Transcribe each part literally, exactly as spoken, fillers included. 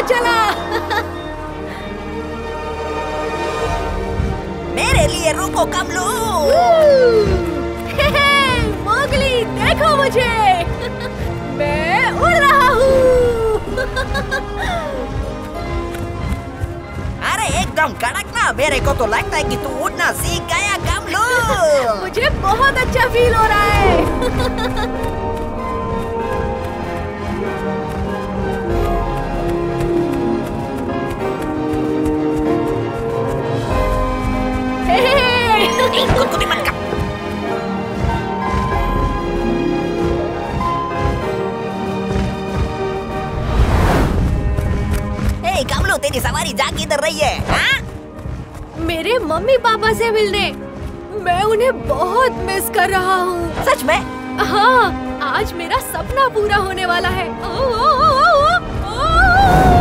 चला। मेरे लिए रुको कमलू। मोगली देखो मुझे, मैं उड़ रहा हूँ। अरे एकदम कड़क ना, मेरे को तो लगता है कि तू उड़ना सीख गया कमलू। मुझे बहुत अच्छा फील हो रहा है। गुदगुदी मत कर। ए कमलू, तेरी सवारी जा किधर रही है? हाँ? मेरे मम्मी पापा से मिलने। मैं उन्हें बहुत मिस कर रहा हूँ। सच में? हाँ, आज मेरा सपना पूरा होने वाला है। ओ, ओ, ओ, ओ, ओ, ओ।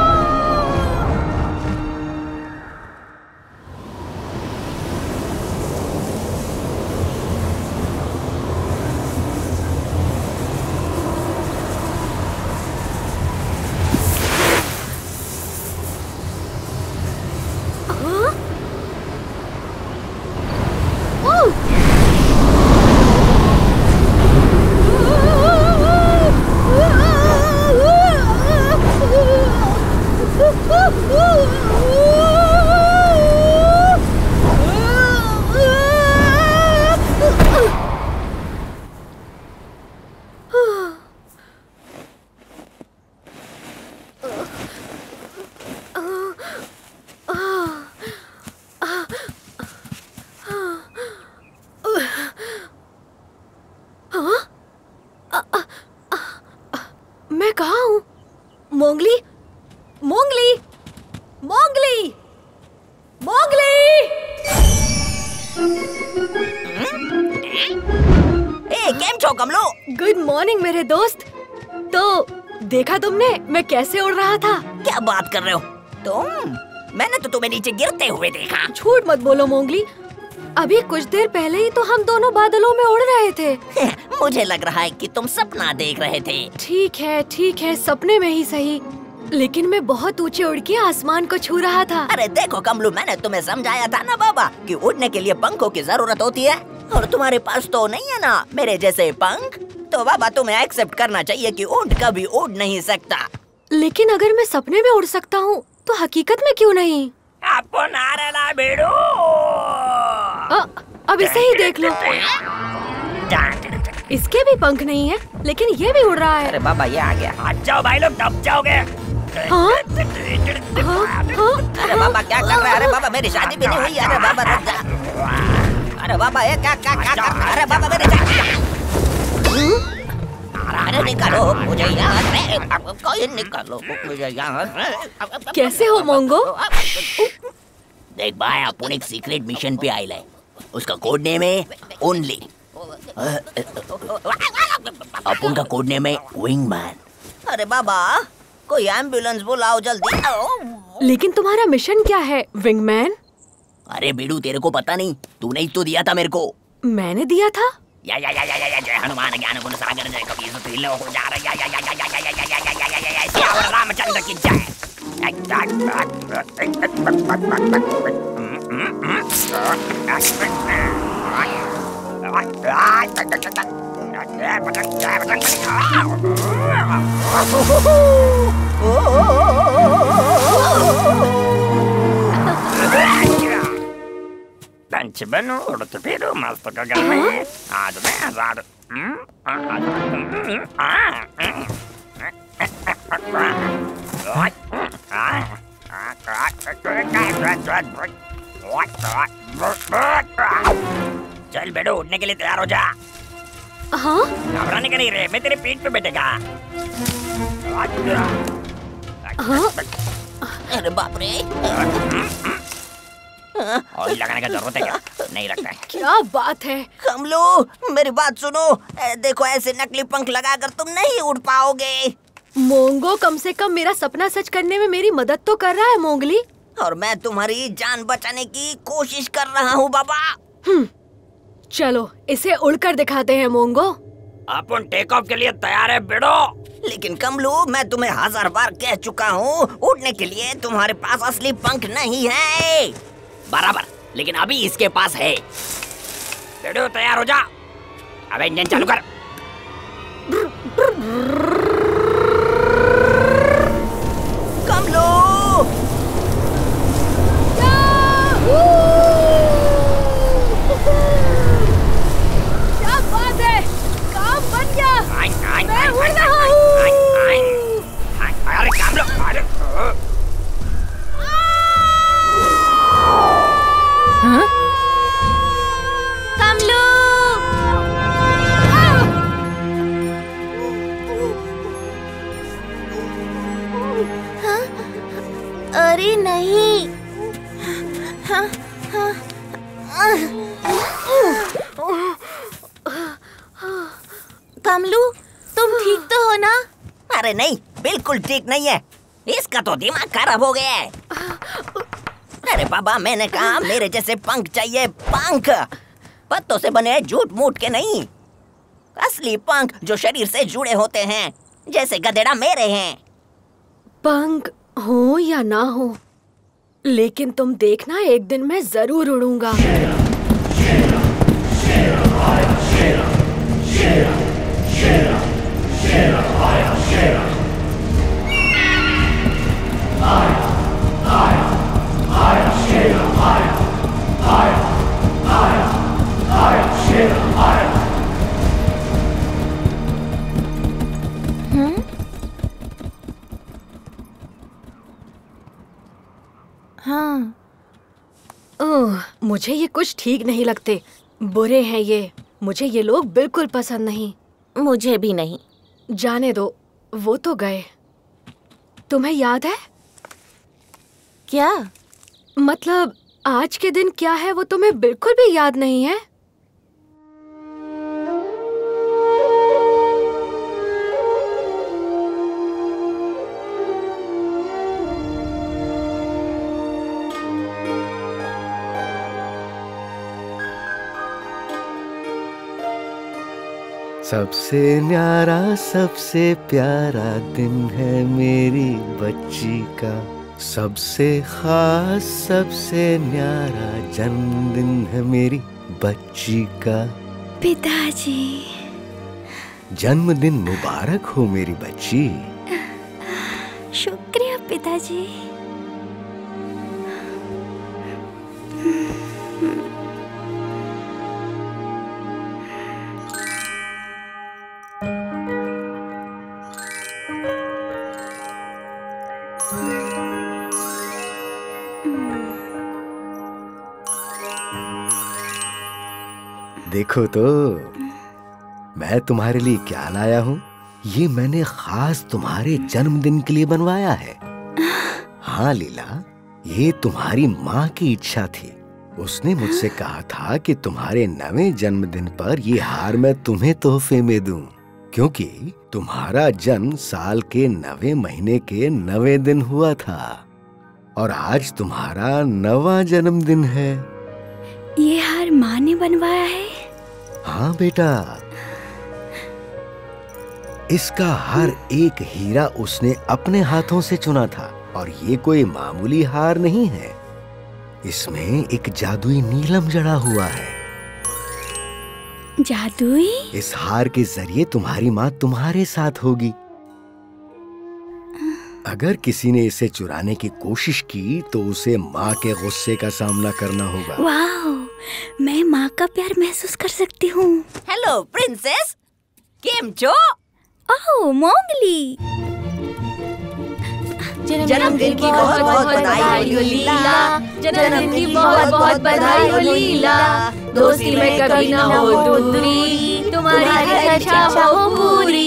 मैं कहाँ हूँ? मोंगली, मोंगली, मोंगली, मोंगली! ए, केम छो कमलो? गुड मॉर्निंग मेरे दोस्त। तो देखा तुमने मैं कैसे उड़ रहा था? क्या बात कर रहे हो तुम? मैंने तो तुम्हें नीचे गिरते हुए देखा। झूठ मत बोलो मोंगली, अभी कुछ देर पहले ही तो हम दोनों बादलों में उड़ रहे थे। मुझे लग रहा है कि तुम सपना देख रहे थे। ठीक है ठीक है, सपने में ही सही, लेकिन मैं बहुत ऊंचे उड़ के आसमान को छू रहा था। अरे देखो कमलू, मैंने तुम्हें समझाया था ना बाबा कि उड़ने के लिए पंखों की जरूरत होती है, और तुम्हारे पास तो नहीं है ना मेरे जैसे पंख। तो बाबा तुम्हें एक्सेप्ट करना चाहिए कि ऊंट कभी उड़ नहीं सकता। लेकिन अगर मैं सपने में उड़ सकता हूँ तो हकीकत में क्यों नहीं? आपको नारेला बेड़ू। अब इसे ही देख लो, इसके भी पंख नहीं है लेकिन ये भी उड़ रहा है। अरे बाबा ये आ गया। हट जाओ भाई लोग, दब जाओगे। हाँ? हाँ? हाँ? अरे बाबा क्या कर रहे हैं? अरे बाबा मेरी शादी भी नहीं हुई। अरे बाबा रुक जा। अरे बाबा ये क्या क्या क्या कर? अरे बाबा मेरी शादी। अरे निकालो मुझे यहाँ से, कोई निकालो मुझे यहाँ से। कैसे हो मोंगो? देख भाई, अपन एक सीक्रेट मिशन पे आए है। उसका कोड नेम है ओनली। अपन का कोड नेम है विंगमैन। अरे बाबा कोई एम्बुलेंस बुलाओ जल्दी। लेकिन तुम्हारा मिशन क्या है विंगमैन? अरे बेडू, तेरे को पता नहीं? तूने ही तो दिया था मेरे को। मैंने दिया था? या या या या या जय हनुमान ज्ञान गुण सागर जय कबीर त्रिलो हो जा रहा। या या या या या या या या या या या या सियावर रामचंद्र की जय। पंच बनो उड़ते फिरो मस्त गगन में, आज मैं आजाद। चल बेडो, उड़ने के लिए तैयार हो जा। हाँ? घबराने का नहीं रे, मैं तेरे पीठ पे बैठेगा। हाँ? अरे बाप रे, ऑयल लगाने का जरूरत है क्या? नहीं लगता है। क्या बात है? कमलू मेरी बात सुनो, देखो ऐसे नकली पंख लगाकर तुम नहीं उड़ पाओगे। मोंगो कम से कम मेरा सपना सच करने में मेरी मदद तो कर रहा है मोंगली। और मैं तुम्हारी जान बचाने की कोशिश कर रहा हूँ बाबा। हम्म, चलो इसे उड़कर दिखाते हैं मोंगो। अपन टेक ऑफ के लिए तैयार है बेड़ो। लेकिन कमलू, मैं तुम्हें हजार बार कह चुका हूँ, उड़ने के लिए तुम्हारे पास असली पंख नहीं है। बराबर, लेकिन अभी इसके पास है। बेड़ो तैयार हो जा। अब इंजन चालू कर। कमलू, क्या बात है, काम बन गया। आइन, आइन, मैं आइन, उड़ आइन, रहा आइन, हूँ। आइन, आइन, आइन, अरे कमलो, अरे हाँ? कमलू! हाँ? अरे नहीं। हाँ, हाँ, कमलू, तुम ठीक तो हो ना? अरे नहीं, बिल्कुल ठीक नहीं है। इसका तो दिमाग खराब हो गया है। अरे बाबा, मैंने कहा मेरे जैसे पंख चाहिए, पंख। पत्तों से बने झूठ मूठ के नहीं, असली पंख जो शरीर से जुड़े होते हैं, जैसे गधेड़ा मेरे हैं। पंख हो या ना हो, लेकिन तुम देखना, एक दिन मैं जरूर उड़ूंगा। हाँ। ओह, मुझे ये कुछ ठीक नहीं लगते। बुरे हैं ये। मुझे ये लोग बिल्कुल पसंद नहीं। मुझे भी नहीं। जाने दो, वो तो गए। तुम्हें याद है? क्या? मतलब आज के दिन क्या है वो तुम्हें बिल्कुल भी याद नहीं है? सबसे न्यारा सबसे प्यारा दिन है मेरी बच्ची का, सबसे खास सबसे न्यारा जन्मदिन है मेरी बच्ची का। पिताजी, जन्मदिन मुबारक हो मेरी बच्ची। शुक्रिया पिताजी। देखो तो मैं तुम्हारे लिए क्या लाया हूँ। ये मैंने खास तुम्हारे जन्मदिन के लिए बनवाया है। हाँ लीला, ये तुम्हारी माँ की इच्छा थी। उसने मुझसे कहा था कि तुम्हारे नवे जन्मदिन पर ये हार मैं तुम्हें तोहफे में दूं, क्योंकि तुम्हारा जन्म साल के नवे महीने के नवे दिन हुआ था और आज तुम्हारा नवा जन्मदिन है। ये हार माँ ने बनवाया है? हाँ बेटा, इसका हर एक हीरा उसने अपने हाथों से चुना था और ये कोई मामूली हार नहीं है। इसमें एक जादुई नीलम जड़ा हुआ है। जादुई? इस हार के जरिए तुम्हारी माँ तुम्हारे साथ होगी। अगर किसी ने इसे चुराने की कोशिश की तो उसे माँ के गुस्से का सामना करना होगा। वाह, मैं माँ का प्यार महसूस कर सकती हूँ। हेलो प्रिंसेस, केम छो? ओह मोंगली, जन्मदिन की बहुत बहुत बधाई हो लीला। जन्मदिन की बहुत बहुत बधाई हो लीला। दोस्ती में कभी ना हो दूरी, तुम्हारी हर इच्छा हो पूरी।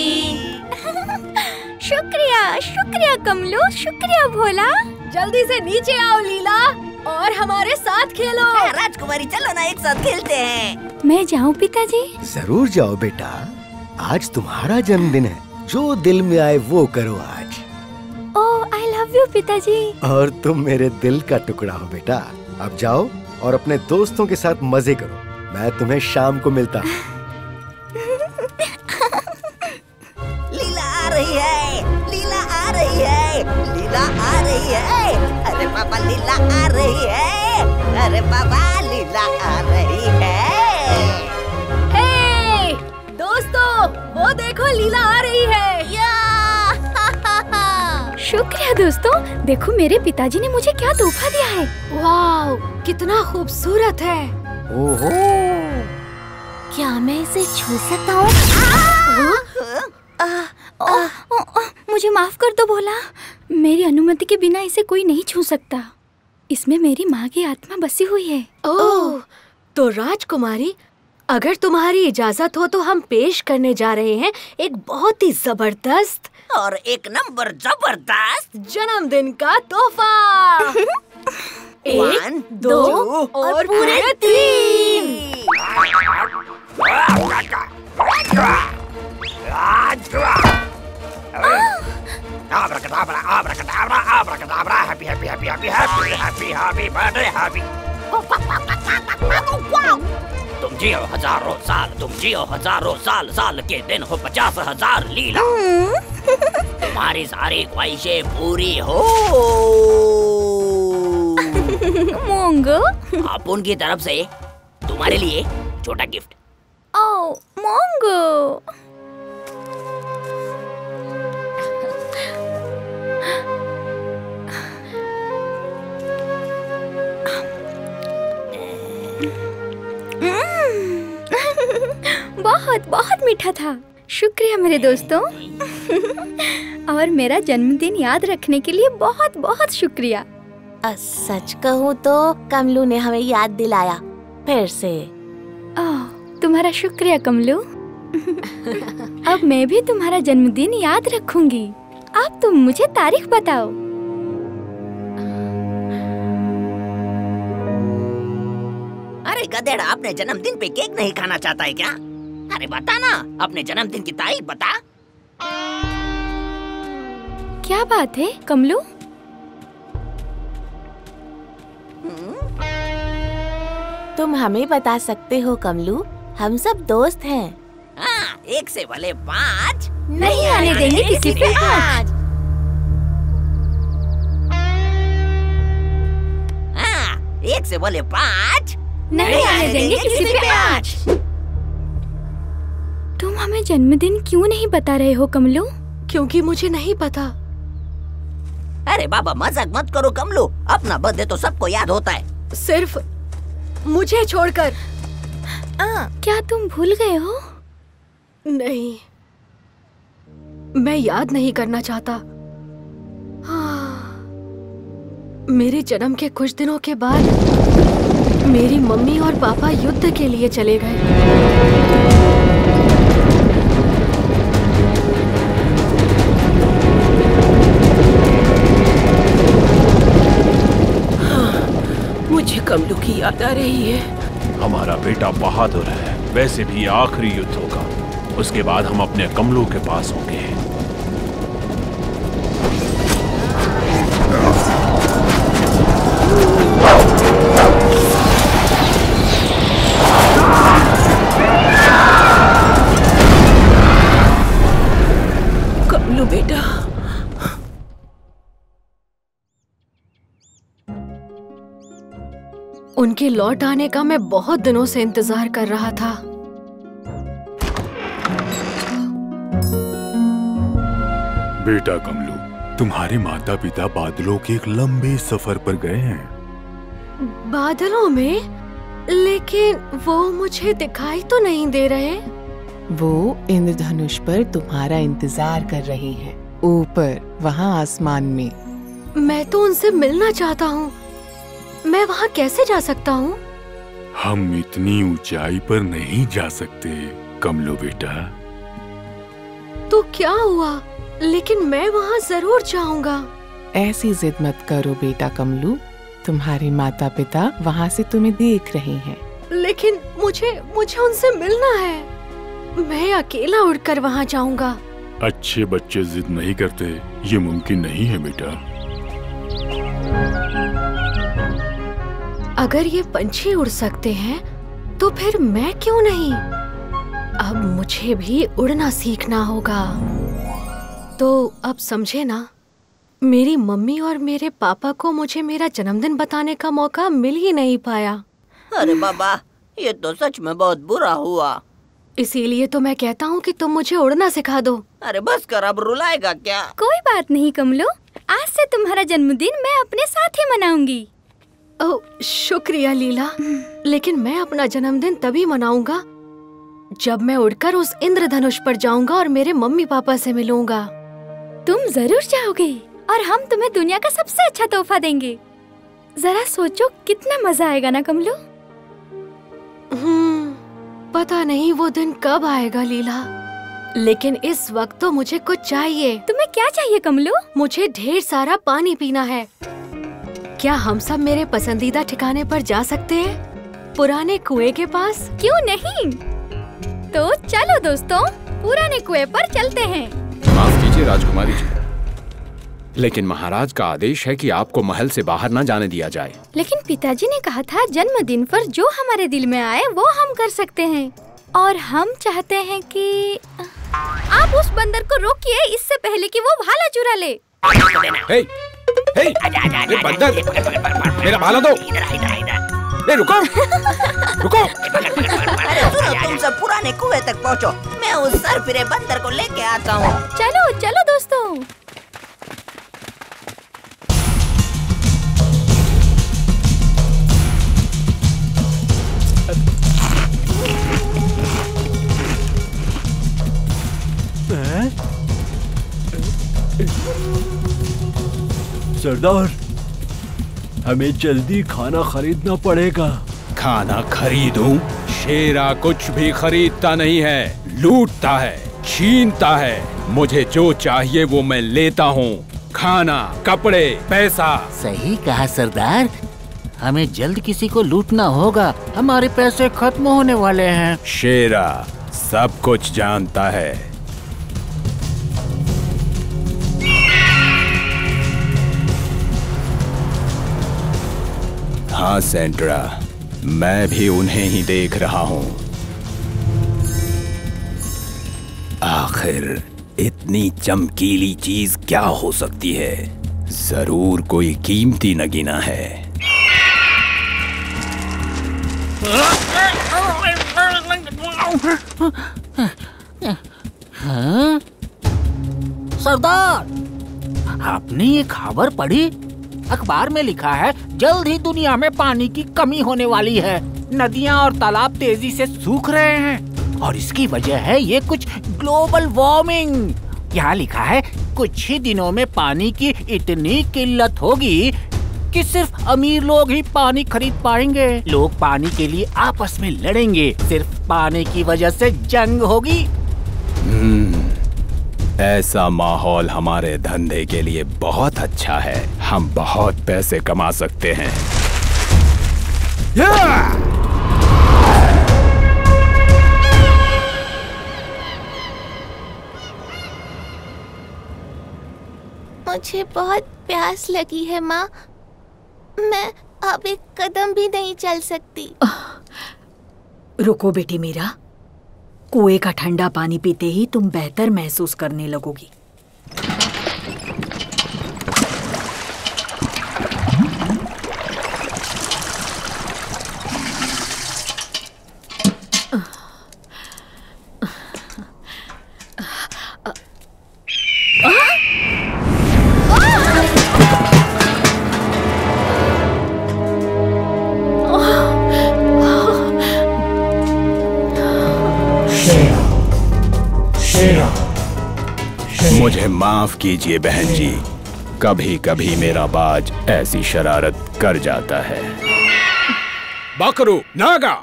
शुक्रिया शुक्रिया कमलो, शुक्रिया भोला। जल्दी से नीचे आओ लीला और हमारे साथ खेलो। राजकुमारी, चलो ना एक साथ खेलते हैं। मैं जाऊँ पिताजी? जरूर जाओ बेटा, आज तुम्हारा जन्मदिन है। जो दिल में आए वो करो आज। ओह, आई लव यू पिताजी। और तुम मेरे दिल का टुकड़ा हो बेटा। अब जाओ और अपने दोस्तों के साथ मजे करो। मैं तुम्हें शाम को मिलता हूँ। रही है। अरे बाबा लीला आ रही है। अरे बाबा लीला आ रही है। हे दोस्तों, वो देखो लीला आ रही है। या शुक्रिया दोस्तों, देखो मेरे पिताजी ने मुझे क्या तोहफा दिया है। वाह, कितना खूबसूरत है। ओहो, क्या मैं इसे छू सकता हूँ? मुझे माफ कर दो भोला, मेरी अनुमति के बिना इसे कोई नहीं छू सकता। इसमें मेरी माँ की आत्मा बसी हुई है। ओह, तो राजकुमारी, अगर तुम्हारी इजाजत हो तो हम पेश करने जा रहे हैं एक बहुत ही जबरदस्त और एक नंबर जबरदस्त जन्मदिन का तोहफा। वन, एक, दो और पूरे तीन। Abracadabra, abracadabra, abracadabra, happy, happy, happy, happy, happy, happy, happy birthday, happy. तुम जियो हजारों साल, तुम जियो हजारों साल, साल के दिन हो पचास हजार लीला। तुम्हारी सारी ख्वाहिशें पूरी हो। मोंगो, आप उनकी तरफ से तुम्हारे लिए छोटा गिफ्ट। ओ मोंगो, बहुत बहुत मीठा था। शुक्रिया मेरे दोस्तों। और मेरा जन्मदिन याद रखने के लिए बहुत बहुत शुक्रिया। सच कहूँ तो कमलू ने हमें याद दिलाया फिर से। ओह, तुम्हारा शुक्रिया कमलू। अब मैं भी तुम्हारा जन्मदिन याद रखूंगी। अब तुम मुझे तारीख बताओ। अरे गधेड़ा, अपने जन्मदिन पे केक नहीं खाना चाहता है क्या? अरे बता ना, अपने जन्मदिन की तारीख बता। क्या बात है कमलू? तुम हमें बता सकते हो कमलू, हम सब दोस्त हैं। हाँ, एक से भले पाँच नहीं आने देंगे किसी पे आज। हाँ, एक से भले पाँच नहीं आने देंगे किसी पे आज। तुम हमें जन्मदिन क्यों नहीं बता रहे हो कमलू? क्योंकि मुझे नहीं पता। अरे बाबा मजाक मत करो कमलू, अपना बर्थडे तो सबको याद होता है, सिर्फ मुझे छोड़कर। आ, क्या तुम भूल गए हो? नहीं, मैं याद नहीं करना चाहता। हाँ, मेरे जन्म के कुछ दिनों के बाद मेरी मम्मी और पापा युद्ध के लिए चले गए। मुझे कमलू की याद आ रही है। हमारा बेटा बहादुर है, वैसे भी ये आखिरी युद्ध होगा, उसके बाद हम अपने कमलू के पास होंगे। कमलू बेटा, उनके लौट आने का मैं बहुत दिनों से इंतजार कर रहा था। बेटा कमलू, तुम्हारे माता पिता बादलों के एक लंबे सफर पर गए हैं। बादलों में? लेकिन वो मुझे दिखाई तो नहीं दे रहे। वो इंद्रधनुष पर तुम्हारा इंतजार कर रही हैं, ऊपर वहाँ आसमान में। मैं तो उनसे मिलना चाहता हूँ। मैं वहाँ कैसे जा सकता हूँ? हम इतनी ऊंचाई पर नहीं जा सकते कमलू बेटा। तो क्या हुआ? लेकिन मैं वहाँ जरूर जाऊंगा। ऐसी जिद मत करो बेटा कमलू, तुम्हारे माता पिता वहाँ से तुम्हें देख रहे हैं। लेकिन मुझे मुझे उनसे मिलना है। मैं अकेला उड़कर वहाँ जाऊंगा। अच्छे बच्चे जिद नहीं करते, ये मुमकिन नहीं है बेटा। अगर ये पंछी उड़ सकते हैं तो फिर मैं क्यों नहीं? अब मुझे भी उड़ना सीखना होगा। तो अब समझे ना, मेरी मम्मी और मेरे पापा को मुझे मेरा जन्मदिन बताने का मौका मिल ही नहीं पाया। अरे बाबा, ये तो सच में बहुत बुरा हुआ। इसीलिए तो मैं कहता हूँ कि तुम मुझे उड़ना सिखा दो। अरे बस कर, अब रुलाएगा क्या? कोई बात नहीं कमलो, आज से तुम्हारा जन्मदिन मैं अपने साथ ही मनाऊंगी। ओह शुक्रिया लीला, लेकिन मैं अपना जन्मदिन तभी मनाऊंगा जब मैं उड़कर उस इंद्रधनुष पर जाऊंगा और मेरे मम्मी पापा से मिलूंगा। तुम जरूर जाओगे और हम तुम्हें दुनिया का सबसे अच्छा तोहफा देंगे। जरा सोचो कितना मजा आएगा ना कमलो। हम्म, पता नहीं वो दिन कब आएगा लीला, लेकिन इस वक्त तो मुझे कुछ चाहिए। तुम्हें क्या चाहिए कमलो? मुझे ढेर सारा पानी पीना है। क्या हम सब मेरे पसंदीदा ठिकाने पर जा सकते हैं, पुराने कुएं के पास? क्यों नहीं, तो चलो दोस्तों, पुराने कुएं पर चलते हैं। माफ कीजिए राजकुमारी जी, लेकिन महाराज का आदेश है कि आपको महल से बाहर न जाने दिया जाए। लेकिन पिताजी ने कहा था जन्मदिन पर जो हमारे दिल में आए वो हम कर सकते हैं, और हम चाहते हैं कि आप उस बंदर को रोकिए इससे पहले कि वो भाला चुरा ले। हे, हे, ये बंदर, मेरा भाला दो। ए, रुको, रुको। अरे सुनो, तुम सब पुराने कुएं तक पहुँचो, मैं उस सरफिरे बंदर को लेके आता हूँ। चलो चलो दोस्तों। सरदार, हमें जल्दी खाना खरीदना पड़ेगा। खाना खरीदूं? शेरा कुछ भी खरीदता नहीं है, लूटता है, छीनता है। मुझे जो चाहिए वो मैं लेता हूँ, खाना, कपड़े, पैसा। सही कहा सरदार, हमें जल्द किसी को लूटना होगा, हमारे पैसे खत्म होने वाले हैं। शेरा सब कुछ जानता है। हाँ सेंट्रा, मैं भी उन्हें ही देख रहा हूँ। आखिर इतनी चमकीली चीज क्या हो सकती है? जरूर कोई कीमती नगीना है। हाँ? सरदार, आपने ये खबर पढ़ी? अखबार में लिखा है जल्द ही दुनिया में पानी की कमी होने वाली है। नदियां और तालाब तेजी से सूख रहे हैं और इसकी वजह है ये कुछ ग्लोबल वार्मिंग। यहाँ लिखा है कुछ ही दिनों में पानी की इतनी किल्लत होगी कि सिर्फ अमीर लोग ही पानी खरीद पाएंगे। लोग पानी के लिए आपस में लड़ेंगे, सिर्फ पानी की वजह से जंग होगी। हम्म, ऐसा माहौल हमारे धंधे के लिए बहुत अच्छा है। हम बहुत पैसे कमा सकते हैं। मुझे बहुत प्यास लगी है माँ, मैं अब एक कदम भी नहीं चल सकती। रुको बेटी मीरा, कुएं का ठंडा पानी पीते ही तुम बेहतर महसूस करने लगोगी। मुझे माफ कीजिए बहन जी, कभी कभी मेरा बाज ऐसी शरारत कर जाता है। बकरू, नागा,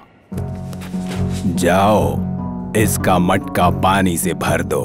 जाओ इसका मटका पानी से भर दो।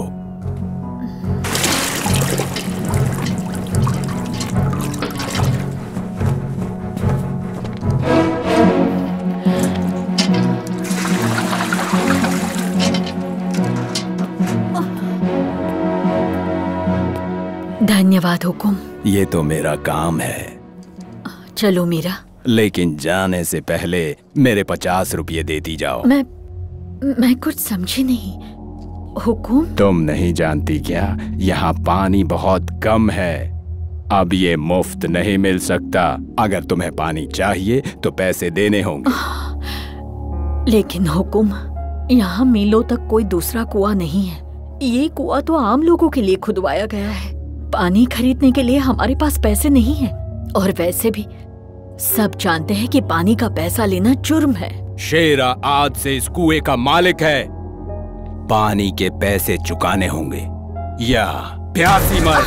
धन्यवाद हुकुम। ये तो मेरा काम है। चलो मीरा। लेकिन जाने से पहले मेरे पचास रुपये देती जाओ। मैं मैं कुछ समझी नहीं। हुकुम? तुम नहीं जानती क्या? यहाँ पानी बहुत कम है। अब ये मुफ्त नहीं मिल सकता। अगर तुम्हें पानी चाहिए तो पैसे देने होंगे। लेकिन हुकुम, यहाँ मीलों तक कोई दूसरा कुआं नहीं है। ये कुआं तो आम लोगों के लिए खुदवाया गया है। पानी खरीदने के लिए हमारे पास पैसे नहीं है। और वैसे भी सब जानते हैं कि पानी का पैसा लेना जुर्म है। शेरा आज से इस कुएं का मालिक है। पानी के पैसे चुकाने होंगे या प्यासी मर।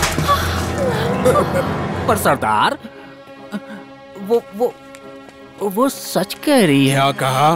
पर सरदार, वो वो वो सच कह रही है। क्या कहा?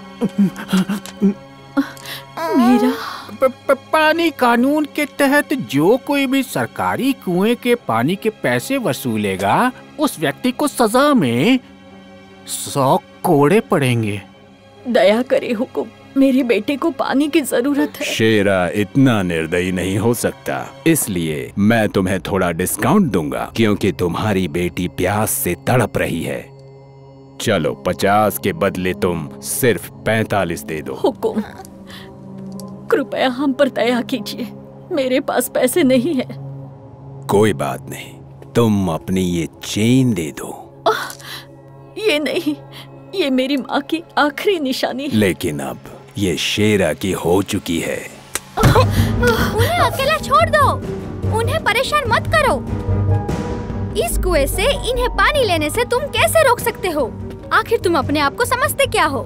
मेरा प, प, पानी कानून के तहत जो कोई भी सरकारी कुएं के पानी के पैसे वसूलेगा, उस व्यक्ति को सजा में सौ कोड़े पड़ेंगे। दया करे हुकुम, मेरे बेटे को पानी की जरूरत है। शेरा इतना निर्दयी नहीं हो सकता, इसलिए मैं तुम्हें थोड़ा डिस्काउंट दूंगा क्योंकि तुम्हारी बेटी प्यास से तड़प रही है। चलो, पचास के बदले तुम सिर्फ पैंतालीस दे दो। हुकुम, कृपया हम पर दया कीजिए, मेरे पास पैसे नहीं है। कोई बात नहीं, तुम अपनी ये चेन दे दो। आह, ये नहीं, ये मेरी माँ की आखिरी निशानी है। लेकिन अब ये शेरा की हो चुकी है। उन्हें अकेला छोड़ दो, उन्हें परेशान मत करो। इस कुएं से इन्हें पानी लेने से तुम कैसे रोक सकते हो? आखिर तुम अपने आप को समझते क्या हो?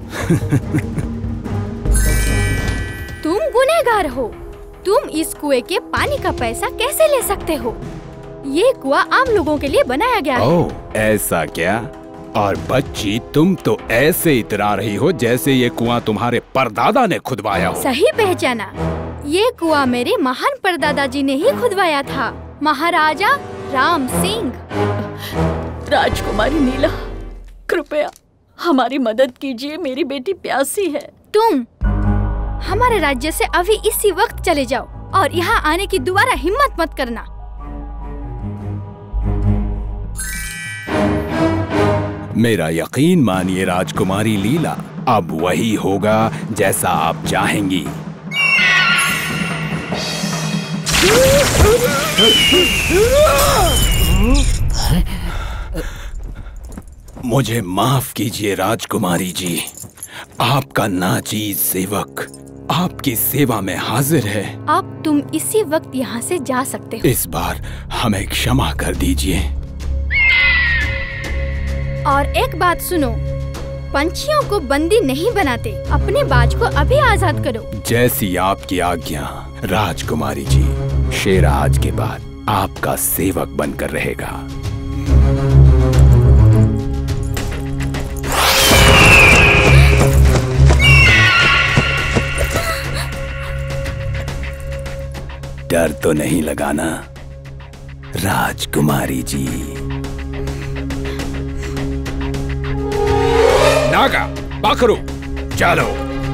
तुम गुनहगार हो। तुम इस कुएं के पानी का पैसा कैसे ले सकते हो? ये कुआं आम लोगों के लिए बनाया गया है। ओह, ऐसा क्या? और बच्ची, तुम तो ऐसे इतरा रही हो जैसे ये कुआं तुम्हारे परदादा ने खुदवाया हो। सही पहचाना, ये कुआं मेरे महान परदादा जी ने ही खुदवाया था, महाराजा राम सिंह। राजकुमारी नीला, कृपया हमारी मदद कीजिए, मेरी बेटी प्यासी है। तुम हमारे राज्य से अभी इसी वक्त चले जाओ और यहाँ आने की दोबारा हिम्मत मत करना। मेरा यकीन मानिए राजकुमारी लीला, अब वही होगा जैसा आप चाहेंगी। मुझे माफ कीजिए राजकुमारी जी, आपका नाचीज सेवक आपकी सेवा में हाजिर है। अब तुम इसी वक्त यहाँ से जा सकते हो। इस बार हमें क्षमा कर दीजिए। और एक बात सुनो, पंछियों को बंदी नहीं बनाते, अपने बाज को अभी आजाद करो। जैसी आपकी आज्ञा राजकुमारी जी। शेरा आज के बाद आपका सेवक बनकर रहेगा। डर तो नहीं लगाना राजकुमारी जी। नागा, बाकरू, चलो।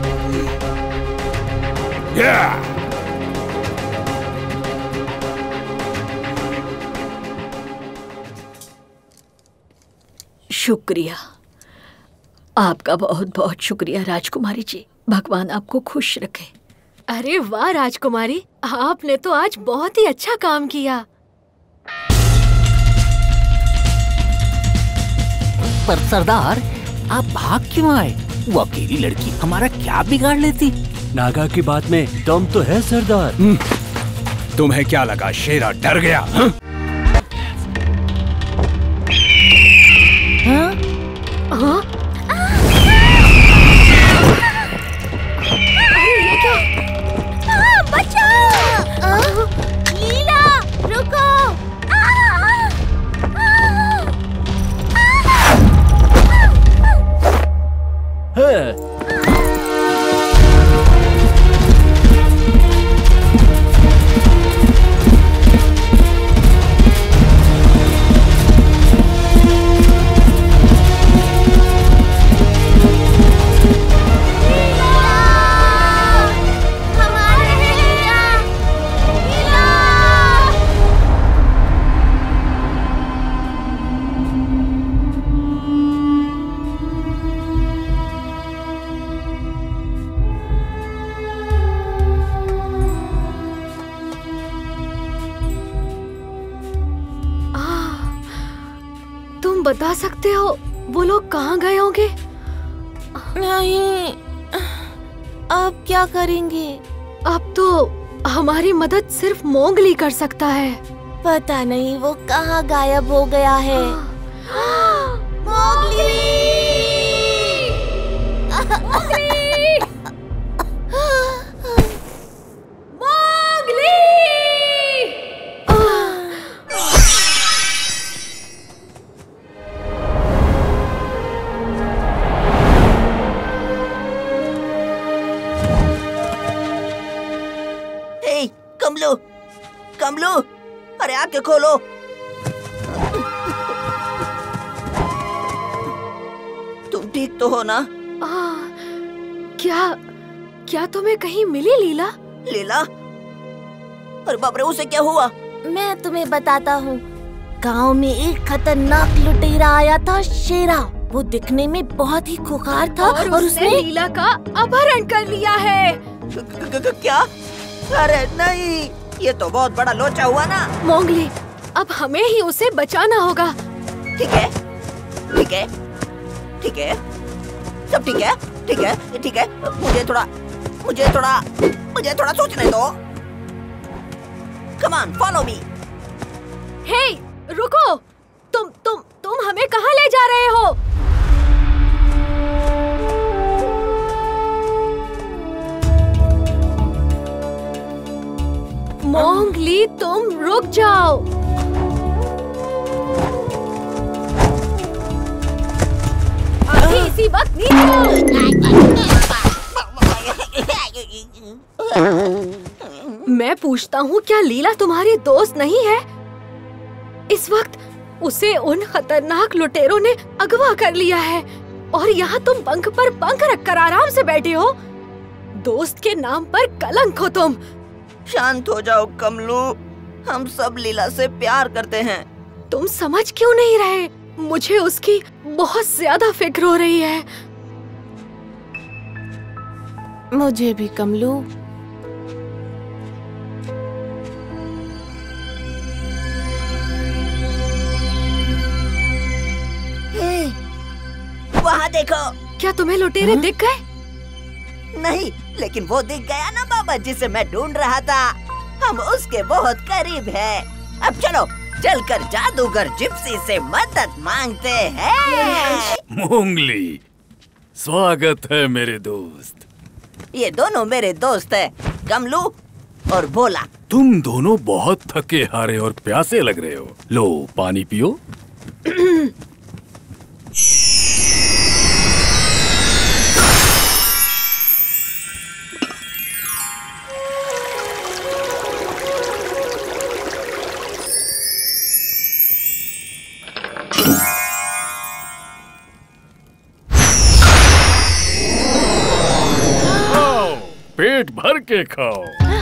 या! शुक्रिया, आपका बहुत बहुत शुक्रिया राजकुमारी जी। भगवान आपको खुश रखे। अरे वाह राजकुमारी, आपने तो आज बहुत ही अच्छा काम किया। पर सरदार, आप भाग क्यों आए? वो अकेली लड़की हमारा क्या बिगाड़ लेती? नागा की बात में दम तो है सरदार। तुम्हें क्या लगा शेरा डर गया? हा? हाँ? हाँ? बचाओ! लीला, रुको! तुम बता सकते हो वो लोग कहाँ गए होंगे? नहीं, अब क्या करेंगे? अब तो हमारी मदद सिर्फ मोंगली कर सकता है। पता नहीं वो कहाँ गायब हो गया है। मोगली! मोगली! मोगली! हे, कमलू, कमलू, अरे आंखें खोलो। तुम ठीक तो हो ना? आ, क्या क्या तुम्हें कहीं मिली लीला? लीला? अरे बाप रे, उसे क्या हुआ? मैं तुम्हें बताता हूँ। गांव में एक खतरनाक लुटेरा आया था, शेरा। वो दिखने में बहुत ही खुखार था और, और उसने उसने लीला का अपहरण कर लिया है। क्या? अरे नहीं, ये तो बहुत बड़ा लोचा हुआ ना। मोंगली, अब हमें ही उसे बचाना होगा। ठीक है, ठीक है, ठीक है, सब ठीक है, ठीक है, ठीक है। मुझे थोड़ा, मुझे थोड़ा, मुझे थोड़ा सोचने दो। Come on, follow me. हे, रुको! तुम तुम तुम हमें कहाँ ले जा रहे हो? मोंगली, तुम रुक जाओ। अभी इसी वक्त मैं पूछता हूँ, क्या लीला तुम्हारी दोस्त नहीं है? इस वक्त उसे उन खतरनाक लुटेरों ने अगवा कर लिया है और यहाँ तुम पंख पर पंख रखकर आराम से बैठे हो। दोस्त के नाम पर कलंक हो तुम। शांत हो जाओ कमलू, हम सब लीला से प्यार करते हैं। तुम समझ क्यों नहीं रहे? मुझे उसकी बहुत ज्यादा फिक्र हो रही है। मुझे भी कमलू। वहाँ देखो। क्या तुम्हें लुटेरे दिख गए? नहीं, लेकिन वो दिख गया ना बाबा, जिसे मैं ढूंढ रहा था। हम उसके बहुत करीब हैं। अब चलो चलकर जादूगर जिप्सी से मदद मांगते हैं। मोंगली, स्वागत है मेरे दोस्त। ये दोनों मेरे दोस्त हैं, कमलू और भोला। तुम दोनों बहुत थके हारे और प्यासे लग रहे हो। लो पानी पियो। पेट भर के खाओ।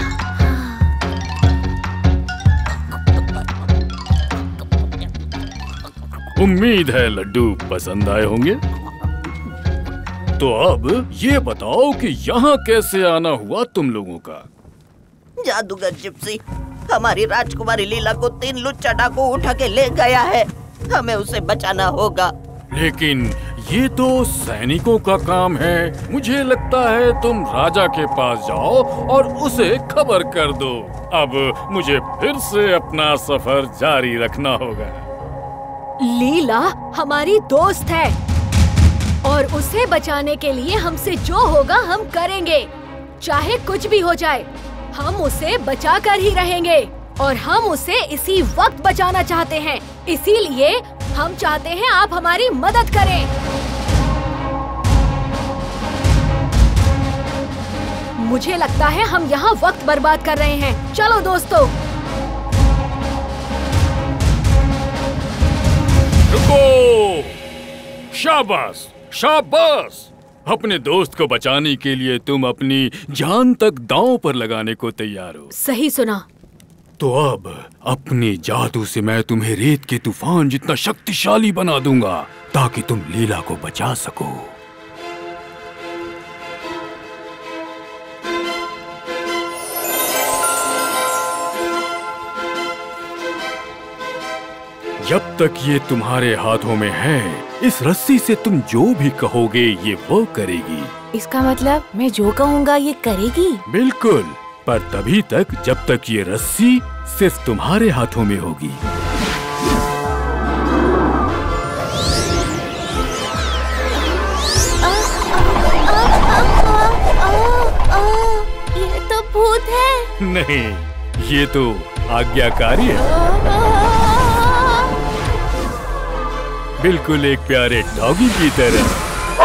उम्मीद है लड्डू पसंद आए होंगे। तो अब ये बताओ कि यहाँ कैसे आना हुआ तुम लोगों का? जादूगर जिप्सी हमारी राजकुमारी लीला को तीन लुच्चा डाकू उठा के ले गया है। हमें उसे बचाना होगा। लेकिन ये तो सैनिकों का काम है। मुझे लगता है तुम राजा के पास जाओ और उसे खबर कर दो। अब मुझे फिर से अपना सफर जारी रखना होगा। लीला हमारी दोस्त है और उसे बचाने के लिए हमसे जो होगा हम करेंगे। चाहे कुछ भी हो जाए, हम उसे बचा कर ही रहेंगे और हम उसे इसी वक्त बचाना चाहते हैं। इसीलिए हम चाहते हैं आप हमारी मदद करें। मुझे लगता है हम यहाँ वक्त बर्बाद कर रहे हैं। चलो दोस्तों। रुको! शाबाश, शाबाश! अपने दोस्त को बचाने के लिए तुम अपनी जान तक दांव पर लगाने को तैयार हो। सही सुना। तो अब अपने जादू से मैं तुम्हें रेत के तूफान जितना शक्तिशाली बना दूंगा ताकि तुम लीला को बचा सको। जब तक ये तुम्हारे हाथों में है, इस रस्सी से तुम जो भी कहोगे ये वो करेगी। इसका मतलब मैं जो कहूँगा ये करेगी? बिल्कुल, पर तभी तक जब तक ये रस्सी सिर्फ तुम्हारे हाथों में होगी। ये तो भूत है। नहीं, ये तो आज्ञाकारी है। बिल्कुल एक प्यारे डॉगी की तरह।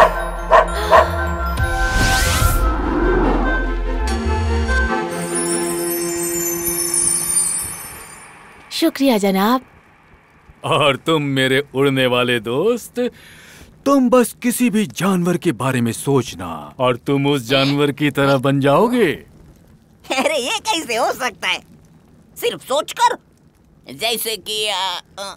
शुक्रिया जनाब। और तुम मेरे उड़ने वाले दोस्त, तुम बस किसी भी जानवर के बारे में सोचना और तुम उस जानवर की तरह बन जाओगे। अरे ये कैसे हो सकता है? सिर्फ सोचकर? जैसे कि आ, आ...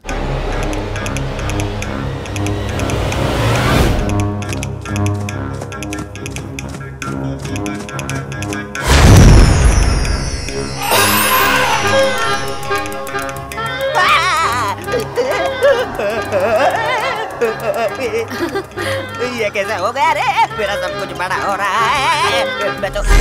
ये कैसा हो गया रे? मेरा सब कुछ बड़ा हो रहा है। मैं तो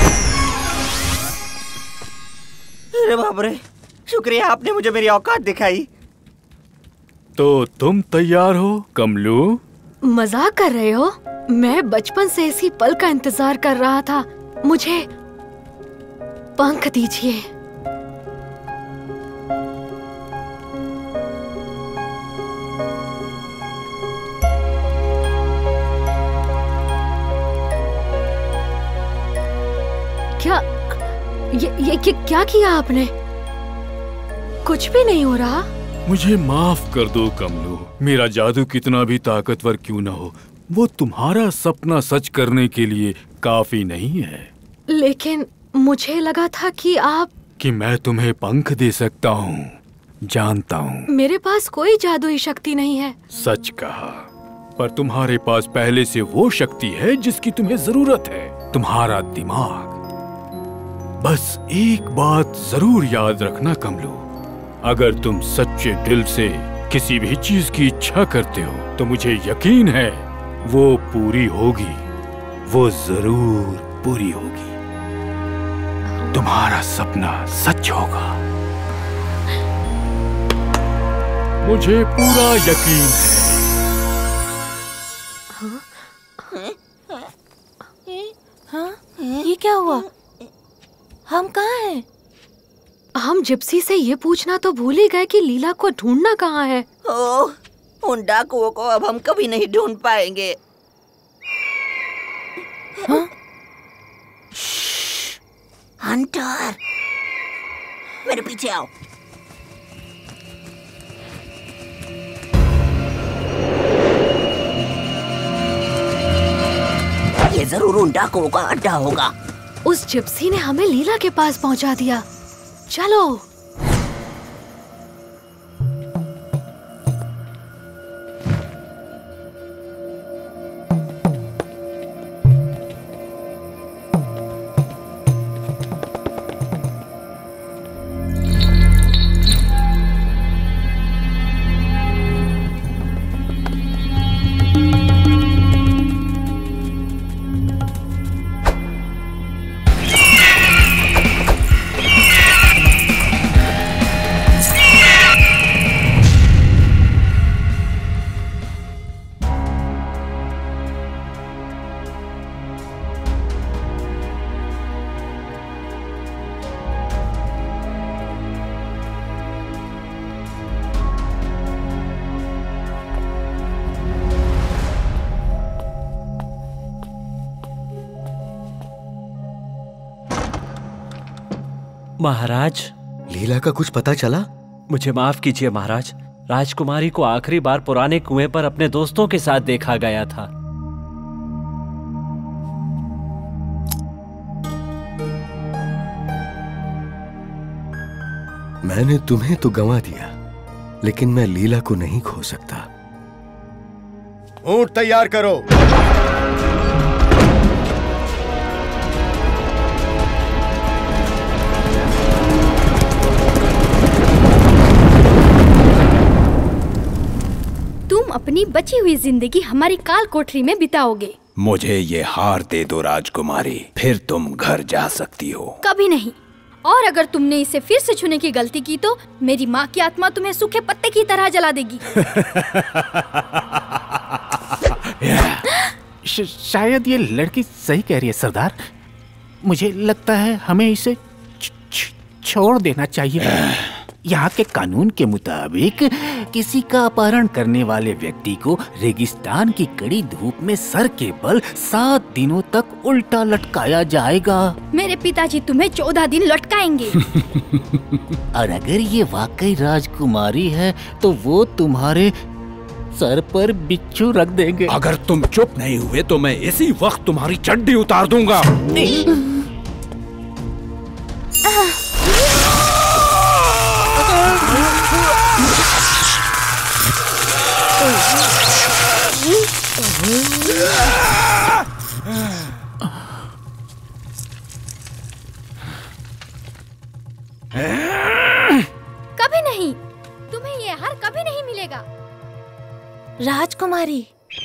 अरे बाप रे, शुक्रिया आपने मुझे मेरी औकात दिखाई। तो तुम तैयार हो कमलू? मजाक कर रहे हो? मैं बचपन से इसी पल का इंतजार कर रहा था। मुझे पंख दीजिए। क्या ये, ये ये क्या किया आपने? कुछ भी नहीं हो रहा। मुझे माफ कर दो कमलू। मेरा जादू कितना भी ताकतवर क्यों न हो, वो तुम्हारा सपना सच करने के लिए काफी नहीं है। लेकिन मुझे लगा था कि आप कि मैं तुम्हें पंख दे सकता हूँ। जानता हूँ मेरे पास कोई जादुई शक्ति नहीं है। सच कहा, पर तुम्हारे पास पहले से वो शक्ति है जिसकी तुम्हें जरूरत है, तुम्हारा दिमाग। बस एक बात जरूर याद रखना कमलू, अगर तुम सच्चे दिल से किसी भी चीज की इच्छा करते हो तो मुझे यकीन है वो पूरी होगी, वो जरूर पूरी होगी। तुम्हारा सपना सच होगा, मुझे पूरा यकीन है। हाँ? ये क्या हुआ? हम कहाँ हैं? हम जिप्सी से ये पूछना तो भूल ही गए कि लीला को ढूंढना कहाँ है। ओह, उन डाकुओं को अब हम कभी नहीं ढूंढ पाएंगे। हाँ? हंटर, मेरे पीछे आओ। ये जरूर उन डाकुओं का अड्डा होगा। उस जिप्सी ने हमें लीला के पास पहुंचा दिया। चलो। महाराज, लीला का कुछ पता चला? मुझे माफ कीजिए महाराज, राजकुमारी को आखिरी बार पुराने कुएं पर अपने दोस्तों के साथ देखा गया था। मैंने तुम्हें तो गंवा दिया, लेकिन मैं लीला को नहीं खो सकता। ऊंट तैयार करो। तुम अपनी बची हुई जिंदगी हमारी काल कोठरी में बिताओगे। मुझे ये हार दे दो राजकुमारी, फिर तुम घर जा सकती हो। कभी नहीं। और अगर तुमने इसे फिर से छूने की गलती की तो मेरी माँ की आत्मा तुम्हें सूखे पत्ते की तरह जला देगी। श, शायद ये लड़की सही कह रही है सरदार। मुझे लगता है हमें इसे छ, छ, छोड़ देना चाहिए। यहाँ के कानून के मुताबिक किसी का अपहरण करने वाले व्यक्ति को रेगिस्तान की कड़ी धूप में सर के बल सात दिनों तक उल्टा लटकाया जाएगा। मेरे पिताजी तुम्हें चौदह दिन लटकाएंगे। और अगर ये वाकई राजकुमारी है तो वो तुम्हारे सर पर बिच्छू रख देंगे। अगर तुम चुप नहीं हुए तो मैं इसी वक्त तुम्हारी चड्डी उतार दूंगा। कभी नहीं, तुम्हें ये हार कभी नहीं मिलेगा। राजकुमारी,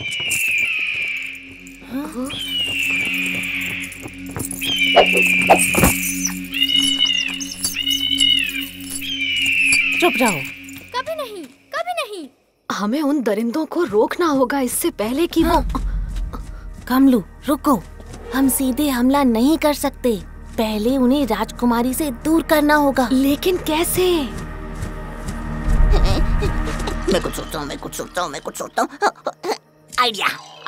चुप जाओ। कभी नहीं, कभी नहीं। हमें उन दरिंदों को रोकना होगा इससे पहले कि वो। कमलू रुको, हम सीधे हमला नहीं कर सकते। पहले उन्हें राजकुमारी से दूर करना होगा। लेकिन कैसे? मैं कुछ सोचता हूँ, मैं कुछ सोचता हूँ, मैं कुछ सोचता हूँ। आइडिया।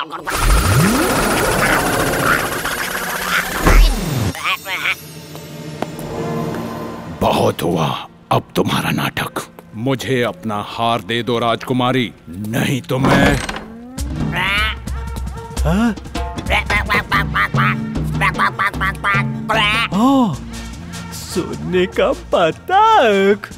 बहुत हुआ अब तुम्हारा नाटक। मुझे अपना हार दे दो राजकुमारी, नहीं तो मैं। हाँ? ओह, सोने का पतंग।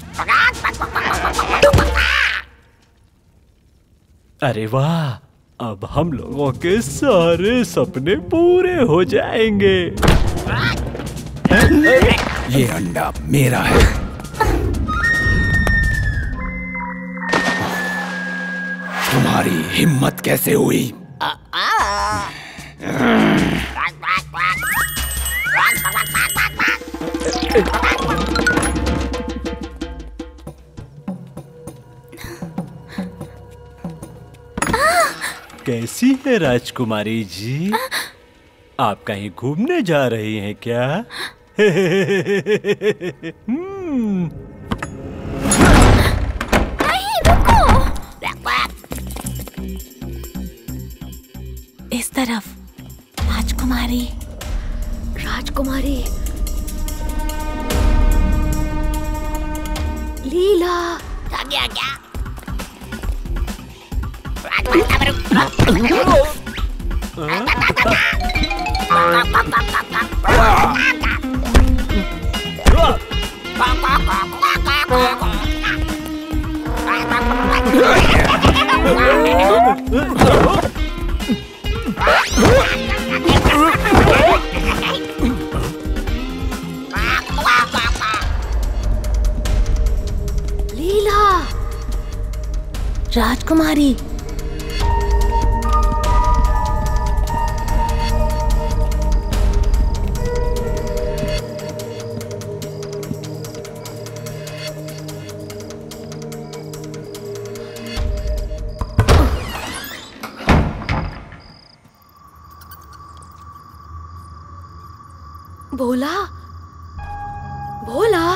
अरे वाह, अब हम लोगों के सारे सपने पूरे हो जाएंगे। ये अंडा मेरा है। तुम्हारी हिम्मत कैसे हुई? कैसी है राजकुमारी जी? आप कहीं घूमने जा रही हैं क्या? नहीं, रुको। इस तरफ। राजकुमारी, राजकुमारी, लीला। क्या क्या? लीला, राजकुमारी, भोला, भोला।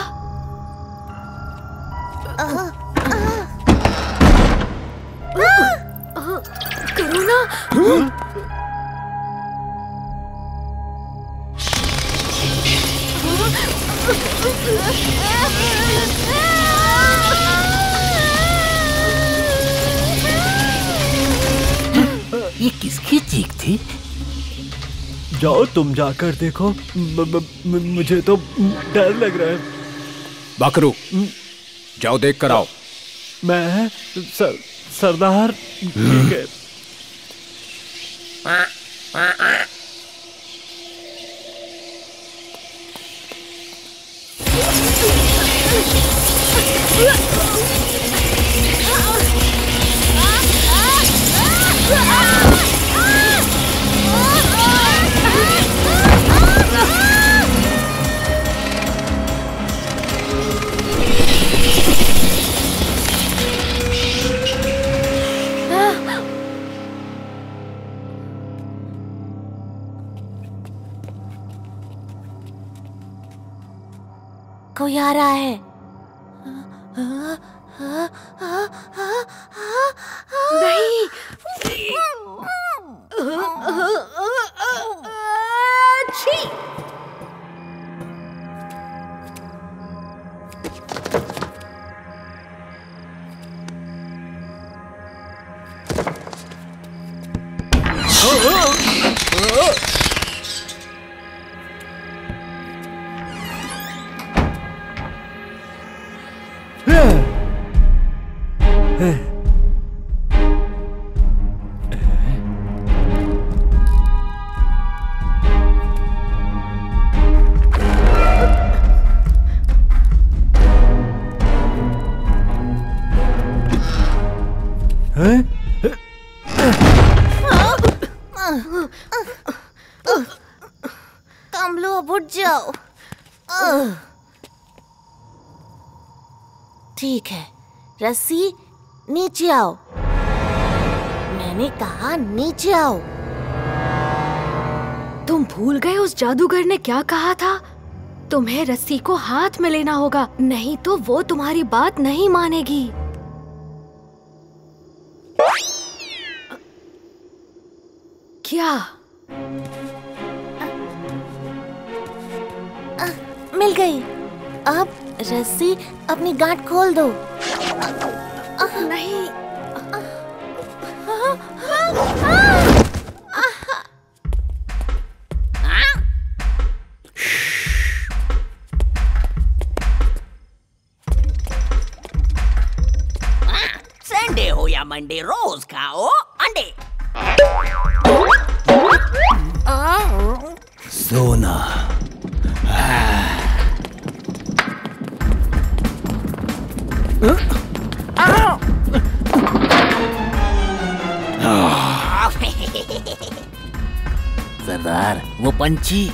करुणा। ये किसकी चीख थी? जाओ तुम जाकर देखो। म, म, म, मुझे तो डर लग रहा है। बकरू, जाओ देख कर आओ। मैं सर, सरदार ठीक है। कोई आ रहा है। नहीं। छी। कमलो अब उठ जाओ। ठीक है, रस्सी नीचे आओ। मैंने कहा नीचे आओ। तुम भूल गए उस जादूगर ने क्या कहा था? तुम्हें रस्सी को हाथ में लेना होगा, नहीं तो वो तुम्हारी बात नहीं मानेगी। क्या? आ, मिल गई। अब रस्सी अपनी गांठ खोल दो। नहीं। संडे हो या मंडे, रोज खाओ अंडे। सोना। सरदार, वो पंछी।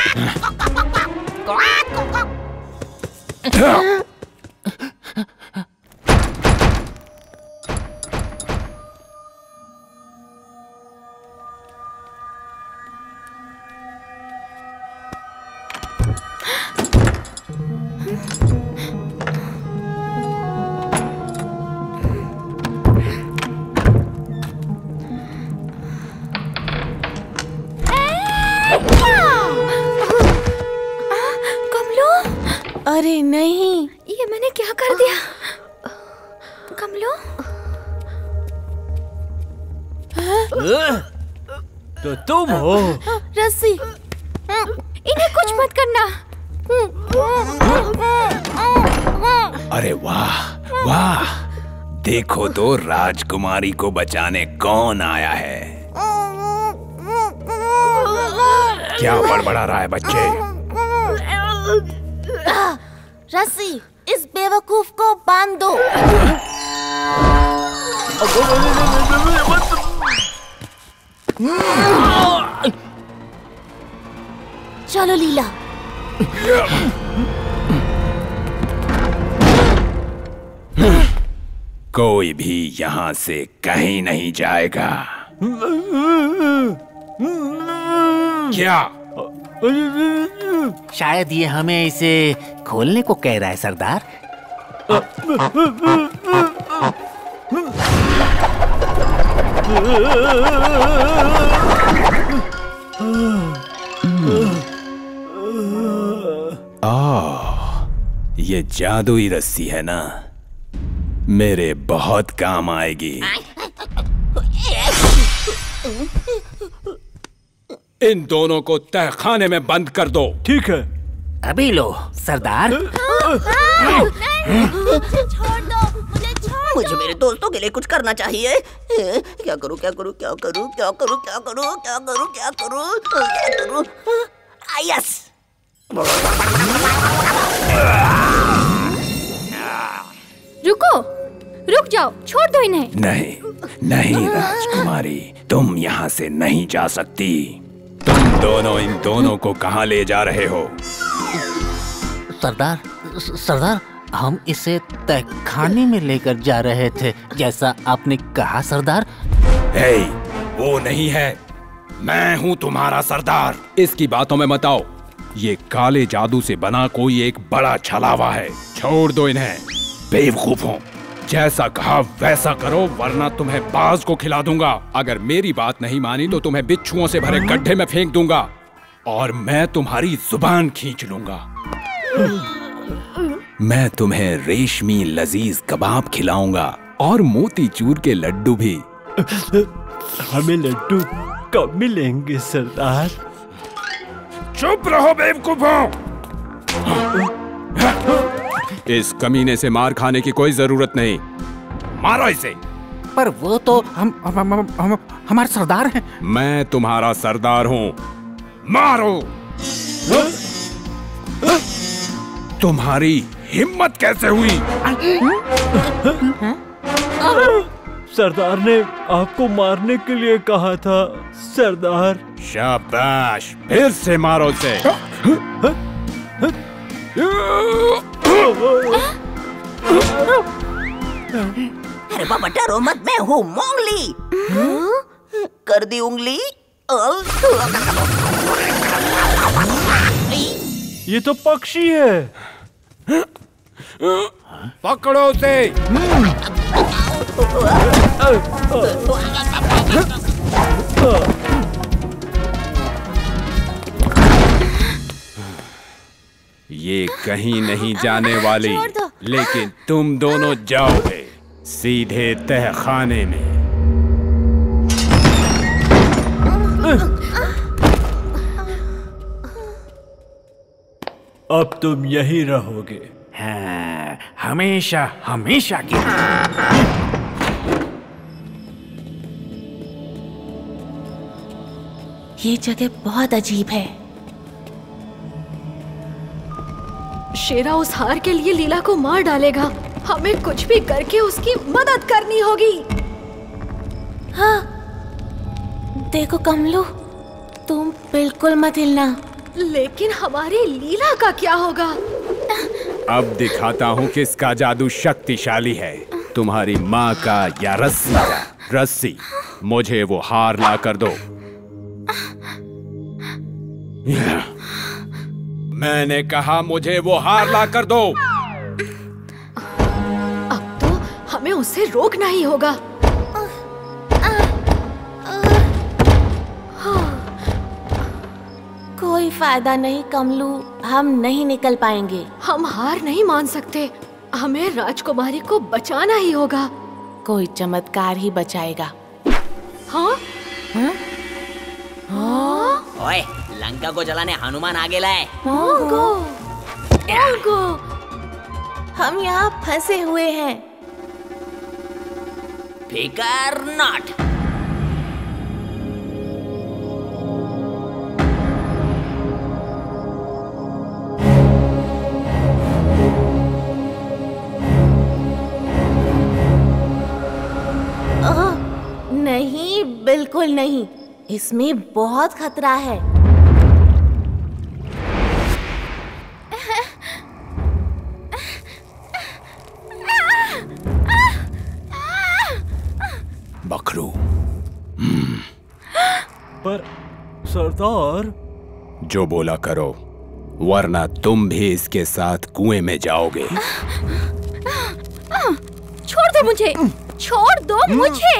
अरे नहीं, ये मैंने क्या कर दिया? कमलो, तो तुम हो? रस्सी, इन्हें कुछ मत करना। अरे वाह वाह, देखो तो राजकुमारी को बचाने कौन आया है। क्या बड़बड़ा रहा है बच्चे? रस्सी, इस बेवकूफ को बांध दो। चलो लीला। कोई भी यहाँ से कहीं नहीं जाएगा। क्या? शायद ये हमें इसे खोलने को कह रहा है सरदार। आ, ये जादुई रस्सी है ना, मेरे बहुत काम आएगी। इन दोनों को तहखाने में बंद कर दो। ठीक है। अभी लो सरदार। मुझे छोड़ दो, मुझे छोड़ मुझे मेरे दोस्तों के लिए कुछ करना चाहिए। क्या करूं क्या करूं क्या करूं क्या करूं क्या करूं क्या करूं क्या करूं क्या करूं? यस। रुको, रुक जाओ, छोड़ दो इन्हें। नहीं नहीं राजकुमारी, तुम यहाँ से नहीं जा सकती। तुम दोनों इन दोनों को कहाँ ले जा रहे हो? सरदार, सरदार, हम इसे तहखाने में लेकर जा रहे थे, जैसा आपने कहा सरदार। हे, वो नहीं है, मैं हूँ तुम्हारा सरदार। इसकी बातों में मत आओ। ये काले जादू से बना कोई एक बड़ा छलावा है। छोड़ दो इन्हें, बेवकूफों। जैसा कहा वैसा करो वरना तुम्हें बाज को खिला दूंगा। अगर मेरी बात नहीं मानी तो तुम्हें बिच्छुओं से भरे गड्ढे में फेंक दूंगा और मैं तुम्हारी जुबान खींच लूंगा। मैं तुम्हें रेशमी लजीज कबाब खिलाऊंगा और मोतीचूर के लड्डू भी। हमें लड्डू कब मिलेंगे सरदार? चुप रहो बेवकूफों। इस कमीने से मार खाने की कोई जरूरत नहीं। मारो इसे। पर वो तो हम, हम, हम, हम, हम हमारे सरदार हैं। मैं तुम्हारा सरदार हूँ। मारो। तुम्हारी हिम्मत कैसे हुई? सरदार ने आपको मारने के लिए कहा था सरदार। शाबाश, फिर से मारो से। अरे बाबा डरो मत, मैं हूँ मोंगली। कर दी उंगली। ये तो पक्षी है। पकड़ो उसे। ये कहीं नहीं जाने वाली, लेकिन तुम दोनों जाओगे सीधे तहखाने में। अब तुम यहीं रहोगे। हाँ, हमेशा हमेशा की। ये जगह बहुत अजीब है। शेरा उस हार के लिए लीला को मार डालेगा। हमें कुछ भी करके उसकी मदद करनी होगी। हाँ, देखो कमलू, तुम बिल्कुल मत हिलना। लेकिन हमारी लीला का क्या होगा? अब दिखाता हूँ किसका जादू शक्तिशाली है, तुम्हारी माँ का या रस्सी का। रस्सी, मुझे वो हार ला कर दो। मैंने कहा मुझे वो हार ला कर दो। अब तो हमें उसे रोकना ही होगा। कोई फायदा नहीं कमलू, हम नहीं निकल पाएंगे। हम हार नहीं मान सकते। हमें राजकुमारी को बचाना ही होगा। कोई चमत्कार ही बचाएगा। हाँ? हाँ? हाँ? ओए, लंका को जलाने हनुमान आगे लाए। मोंगो, मोंगो, हम यहाँ फंसे हुए हैं। फिकर नॉट। नहीं, बिल्कुल नहीं, इसमें बहुत खतरा है। बकरू। पर सरदार। जो बोला करो, वरना तुम भी इसके साथ कुएं में जाओगे। छोड़ दो मुझे, छोड़ दो मुझे।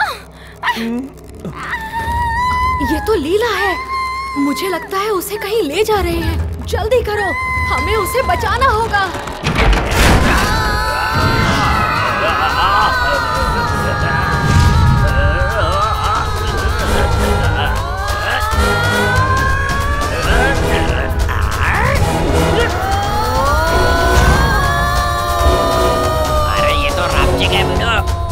ये तो लीला है। मुझे लगता है उसे कहीं ले जा रहे हैं। जल्दी करो, हमें उसे बचाना होगा। अरे ये तो रामजी का वीडियो।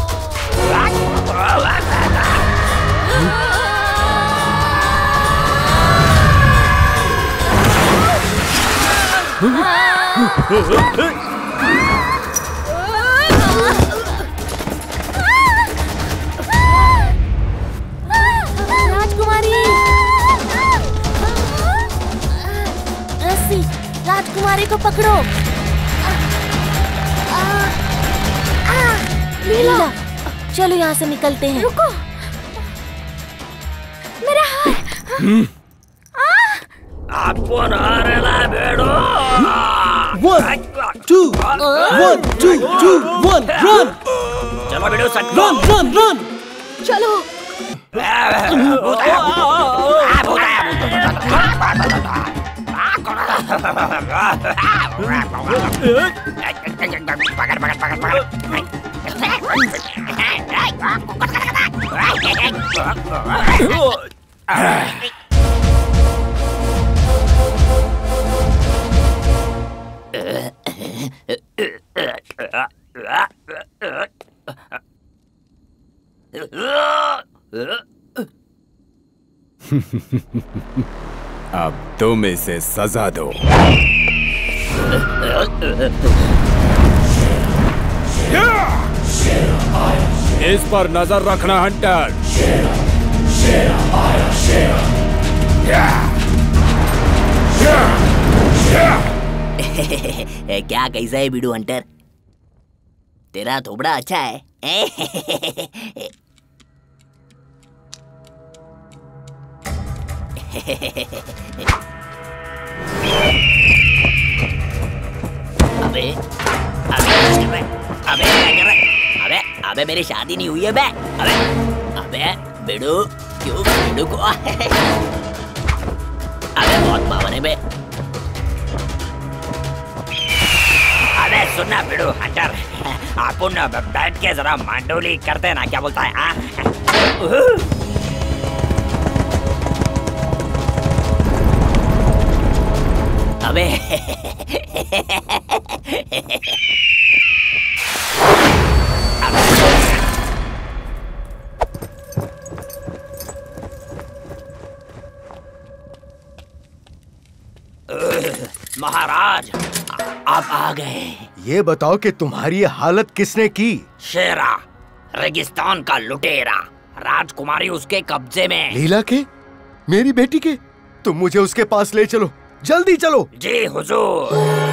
राजकुमारी, रस्सी, राजकुमारी को पकड़ो। लीला, चलो यहाँ से निकलते हैं। रुको, मेरा हाथ। अपन हारेला बेड़ो। One, two, one, two, two, one, run! चलो बेड़ो सट। Run, run, run! चलो। पकड़ पकड़ पकड़ पकड़। अब तुम इसे सजा दो। इस पर नजर रखना हंटर। क्या कैसा है बीडू हंटर? तेरा थोबड़ा अच्छा है। अबे अबे अबे क्या कर रहा है? अबे अबे मेरी शादी नहीं हुई है बे। अबे अबे बेडू क्यों बेडू को? अबे बहुत पावर है बे। अबे सुनना बेडू हंटर, अपन बैठ के जरा मांडोली करते ना, क्या बोलता है? अबे महाराज आप आ गए। ये बताओ कि तुम्हारी ये हालत किसने की? शेरा, रेगिस्तान का लुटेरा, राजकुमारी उसके कब्जे में। लीला के? मेरी बेटी के? तुम मुझे उसके पास ले चलो, जल्दी चलो। जी हुजूर।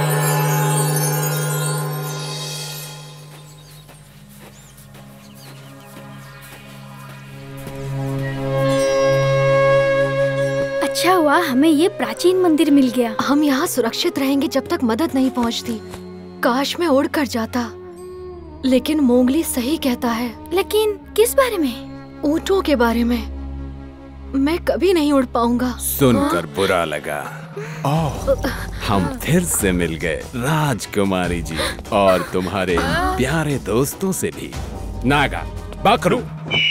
अच्छा हुआ हमें ये प्राचीन मंदिर मिल गया। हम यहाँ सुरक्षित रहेंगे जब तक मदद नहीं पहुँचती। काश मैं उड़ कर जाता, लेकिन मोंगली सही कहता है। लेकिन किस बारे में? ऊँटों के बारे में। मैं कभी नहीं उड़ पाऊंगा। सुनकर बुरा लगा। ओह, हम फिर से मिल गए राजकुमारी जी, और तुम्हारे प्यारे दोस्तों से भी। नागा, बकरू।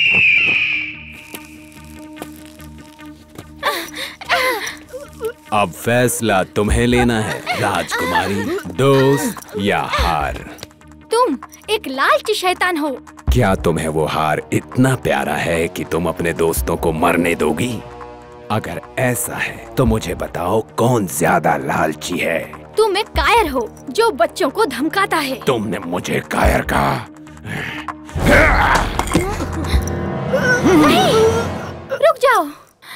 अब फैसला तुम्हें लेना है राजकुमारी, दोस्त या हार। तुम एक लालची शैतान हो। क्या तुम्हें वो हार इतना प्यारा है कि तुम अपने दोस्तों को मरने दोगी? अगर ऐसा है तो मुझे बताओ कौन ज्यादा लालची है? तुम एक कायर हो जो बच्चों को धमकाता है। तुमने मुझे कायर कहा? नहीं, रुक जाओ।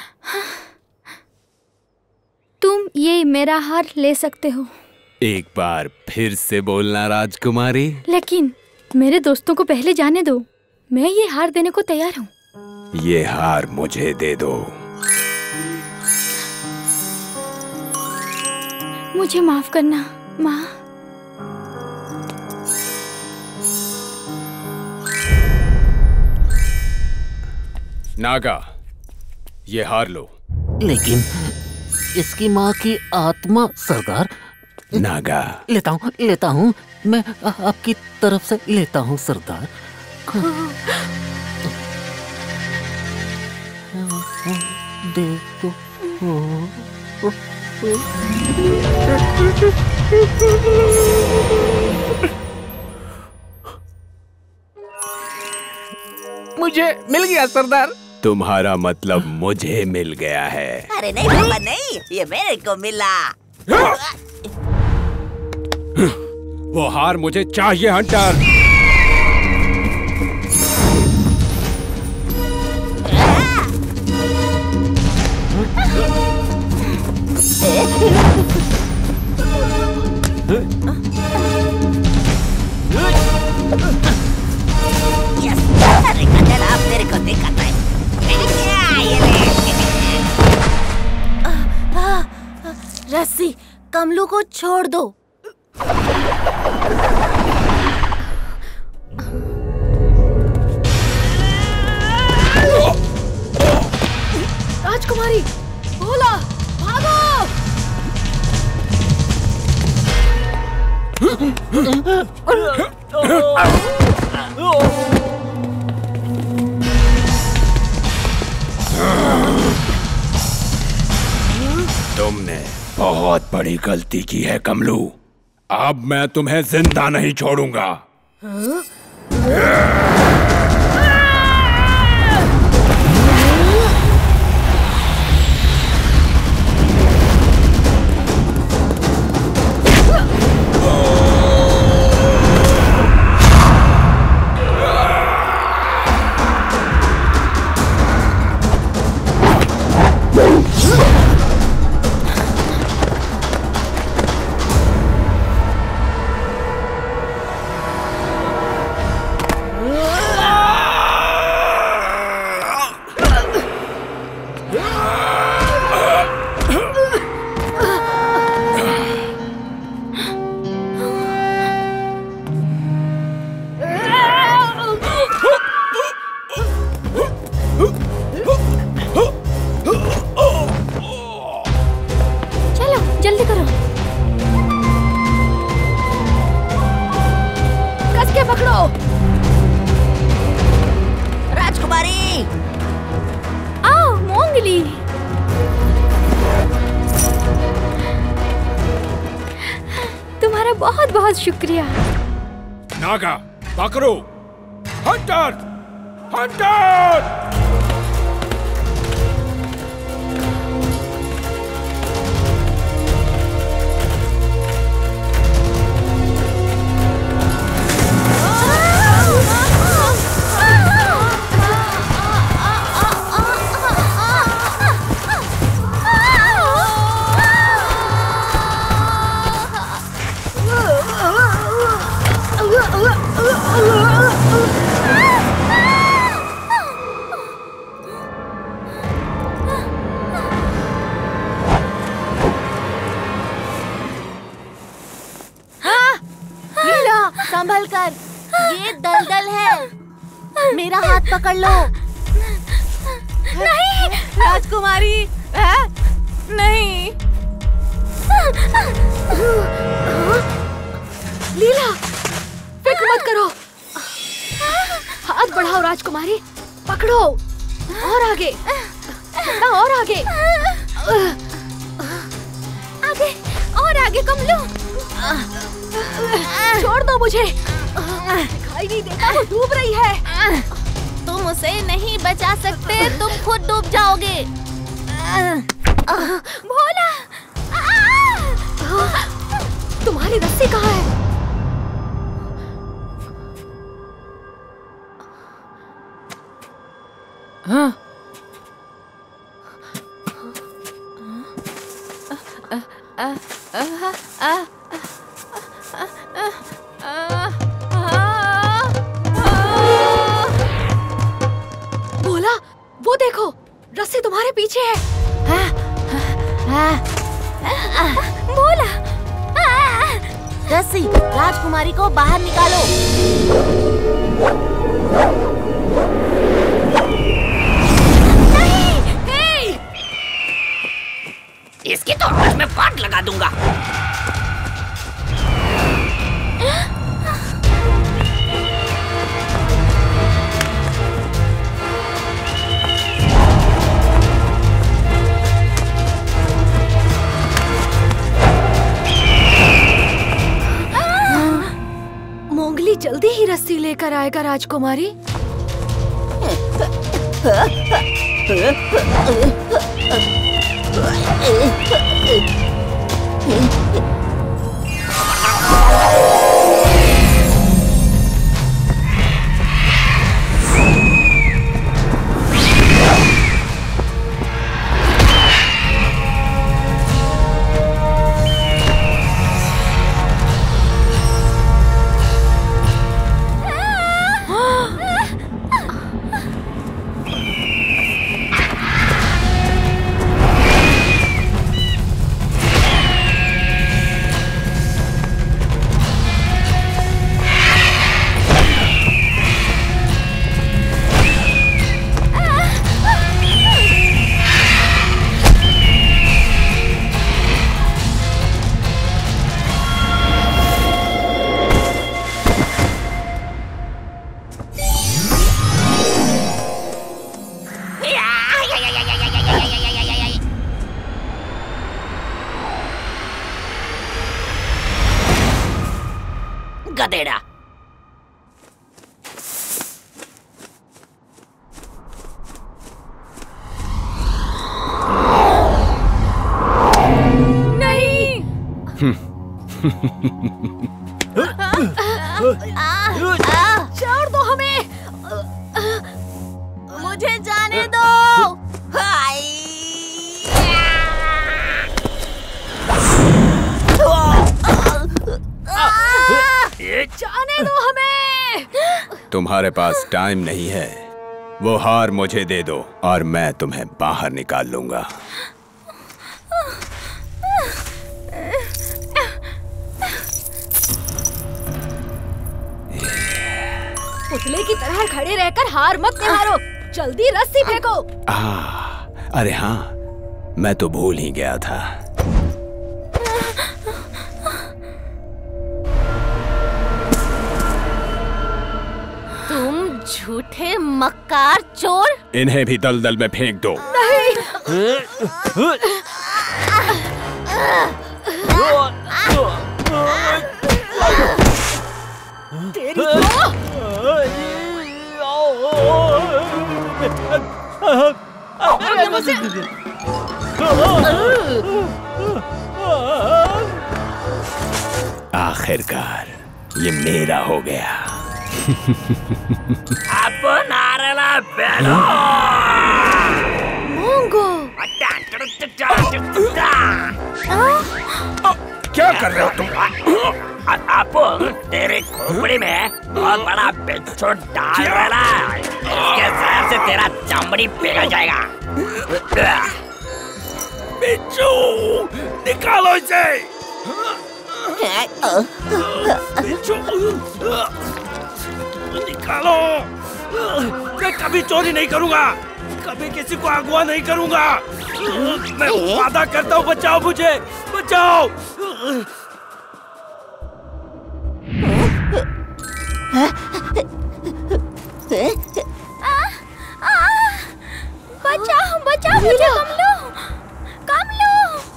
तुम ये मेरा हार ले सकते हो। एक बार फिर से बोलना राजकुमारी। लेकिन मेरे दोस्तों को पहले जाने दो, मैं ये हार देने को तैयार हूँ। ये हार मुझे दे दो। मुझे माफ करना माँ। नागा, ये हार लो। लेकिन इसकी माँ की आत्मा सरदार। नागा, लेता हूँ लेता हूँ मैं आपकी तरफ से लेता हूँ सरदार। दे दो। मुझे मिल गया सरदार। तुम्हारा मतलब मुझे मिल गया है। अरे नहीं बाबा नहीं, ये मेरे को मिला। वो हार मुझे चाहिए हंटर। यस, अरे कटल आप तेरे को दिखाता है। ये ले। कमलू को छोड़ दो। राजकुमारी, भोला, भागो! तुमने बहुत बड़ी गलती की है कमलू। अब मैं तुम्हें जिंदा नहीं छोड़ूंगा। बहुत बहुत शुक्रिया। नागा, पकड़ो! हंटर! हंटर! संभल कर, ये दलदल है। मेरा हाथ पकड़ लो। नहीं राजकुमारी, है? नहीं। लीला, फिक्र मत करो। हाथ बढ़ाओ राजकुमारी, पकड़ो। और आगे, और आगे, आगे और आगे कमलू। छोड़ दो मुझे, दिखाई नहीं देता, वो डूब रही है। तुम उसे नहीं बचा सकते, तुम खुद डूब जाओगे। भोला, तुम्हारी रस्सी कहाँ है? हाँ। आ, आ, आ, आ, भोला, वो देखो, रस्सी तुम्हारे पीछे है। भोला, रस्सी, राजकुमारी को बाहर निकालो। नहीं, इसकी तो आज मैं पाट लगा दूंगा। मोंगली जल्दी ही रस्सी लेकर आएगा राजकुमारी। छोड़ दो हमें। मुझे जाने दो। जाने दो हमें। तुम्हारे पास टाइम नहीं है, वो हार मुझे दे दो और मैं तुम्हें बाहर निकाल लूंगा। पुतले की तरह खड़े रहकर हार मत निहारो, जल्दी रस्सी फेंको। आ, अरे हाँ, मैं तो भूल ही गया था। तुम झूठे मक्कार चोर। इन्हें भी दलदल में फेंक दो। तेरी आखिरकार ये मेरा हो गया। अब नारला बेलो मोंगो। क्या कर रहे हो तुम? आप तेरे खोपड़ी में बहुत बड़ा बिच्छू डाल रहा है, इसके जहर से तेरा चमड़ी पिघल जाएगा। बिच्छू, निकालो इसे। बिच्छू, निकालो। मैं कभी चोरी नहीं करूंगा, कभी किसी को अगवा नहीं करूंगा। मैं वादा करता हूँ, बचाओ मुझे, बचाओ। बचाओ बचाओ मुझे, कमलू कमलू।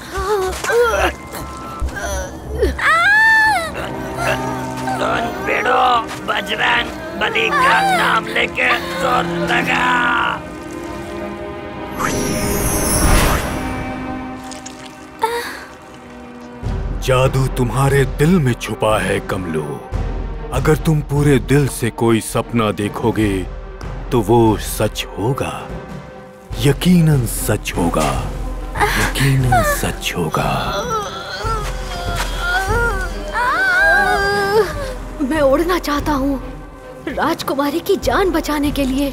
सुन बेड़ो, बजरंग बली का नाम लेके जोर लगा। जादू तुम्हारे दिल में छुपा है कमलू। अगर तुम पूरे दिल से कोई सपना देखोगे तो वो सच होगा, यकीनन सच होगा, यकीनन सच होगा। मैं उड़ना चाहता हूँ राजकुमारी की जान बचाने के लिए।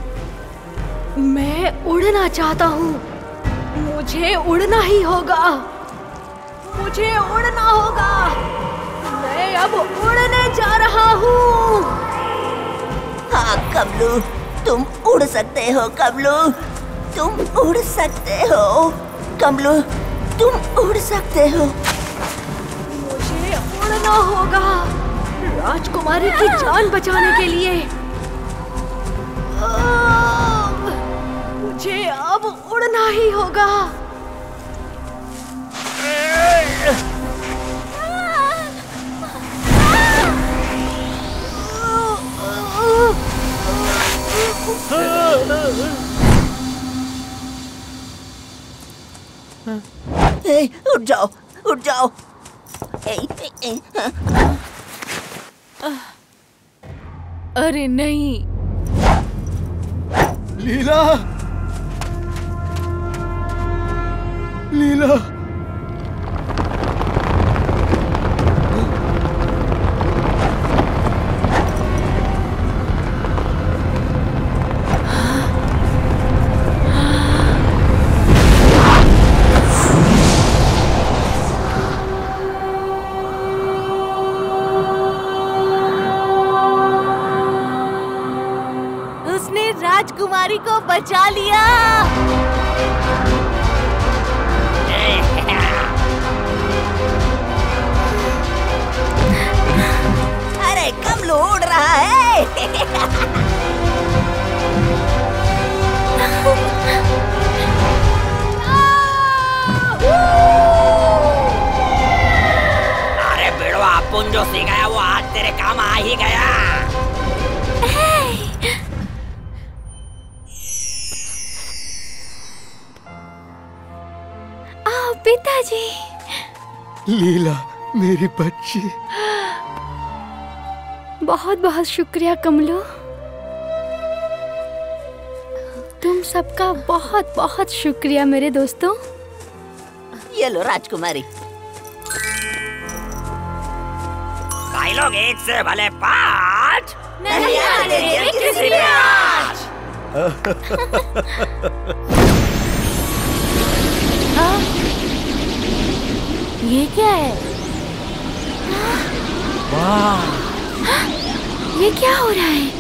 मैं उड़ना चाहता हूँ, मुझे उड़ना ही होगा, मुझे उड़ना होगा। मैं अब उड़ने जा रहा हूँ। हाँ कमलू, तुम उड़ सकते हो कमलू, तुम उड़ सकते हो कमलू, तुम उड़ सकते हो। मुझे उड़ना होगा राजकुमारी की जान बचाने के लिए। मुझे अब उड़ना ही होगा। ए, उठ जाओ, उठ जाओ। ए, ए, ए, अरे नहीं। लीला, लीला। राजकुमारी को बचा लिया। अरे कमलू उड़ रहा है। अरे बेड़वा, अपन जो सीख गया वो आज तेरे काम आ ही गया। पिताजी। लीला, मेरी बच्ची। बहुत बहुत शुक्रिया कमलो। तुम सबका बहुत बहुत शुक्रिया मेरे दोस्तों। ये लो राजकुमारी। भाई लोग एक से भले पाँच नहीं आने किसी भी आज। ये क्या है? वाह! ये क्या हो रहा है?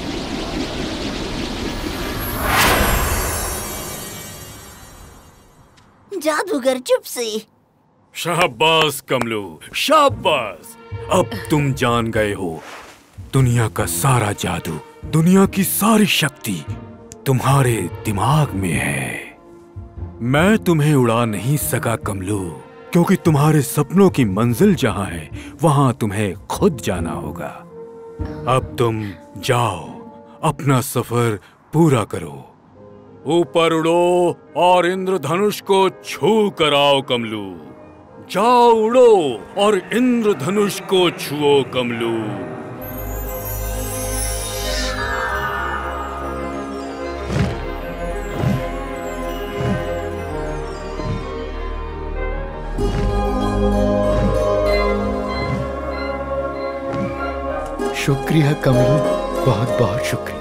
जादूगर चुप से। शाबाश कमलू, शाबाश। अब तुम जान गए हो, दुनिया का सारा जादू, दुनिया की सारी शक्ति तुम्हारे दिमाग में है। मैं तुम्हें उड़ा नहीं सका कमलू, क्योंकि तुम्हारे सपनों की मंजिल जहां है वहां तुम्हें खुद जाना होगा। अब तुम जाओ, अपना सफर पूरा करो। ऊपर उड़ो और इंद्रधनुष को छू कर आओ कमलू। जाओ उड़ो और इंद्रधनुष को छुओ कमलू। शुक्रिया कमलू, बहुत बहुत शुक्रिया।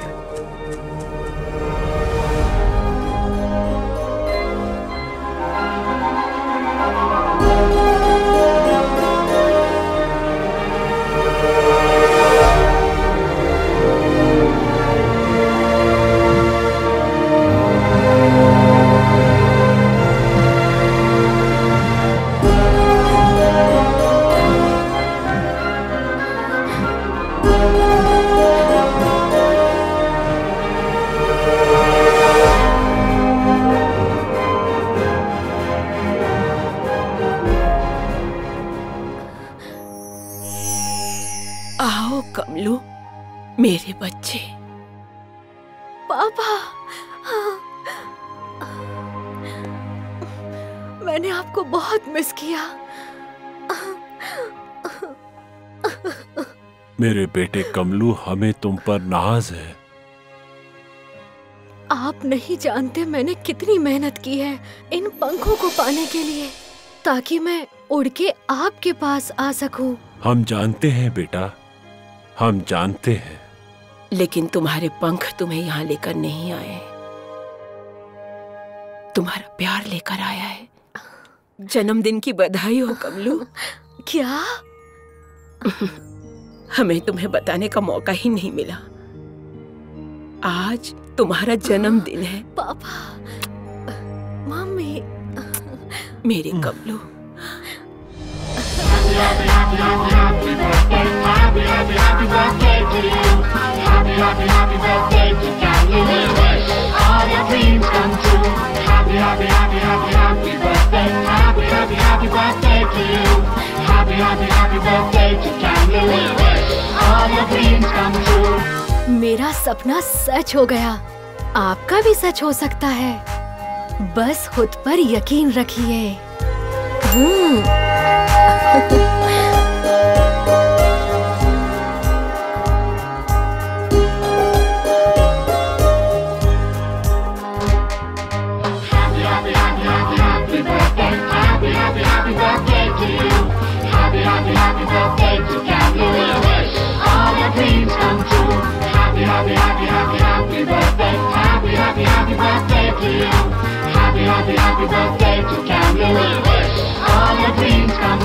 कमलू, मेरे बच्चे। पापा, मैंने आपको बहुत मिस किया। मेरे बेटे कमलू, हमें तुम पर नाज है। आप नहीं जानते मैंने कितनी मेहनत की है इन पंखों को पाने के लिए, ताकि मैं उड़ के आपके पास आ सकूं। हम जानते हैं बेटा, हम जानते हैं। लेकिन तुम्हारे पंख तुम्हें यहाँ लेकर नहीं आए, तुम्हारा प्यार लेकर आया है। जन्मदिन की बधाई हो कमलू। क्या? हमें तुम्हें बताने का मौका ही नहीं मिला। आज तुम्हारा जन्मदिन है। पापा, मम्मी, मेरे Kamlu. Happy, happy, happy, happy birthday, happy, happy, happy birthday to you. Happy, happy, happy birthday to Camille. We wish all your dreams come true. Happy, happy, happy, happy, happy birthday, happy, happy, happy birthday to you. Happy, happy, happy birthday to Camille. We wish all your dreams come true. मेरा सपना सच हो गया, आपका भी सच हो सकता है। बस खुद पर यकीन रखिए। हम्म। Happy, happy, happy, happy birthday, happy, happy, happy birthday to you. Happy, happy, happy birthday to Camille. We wish all your dreams come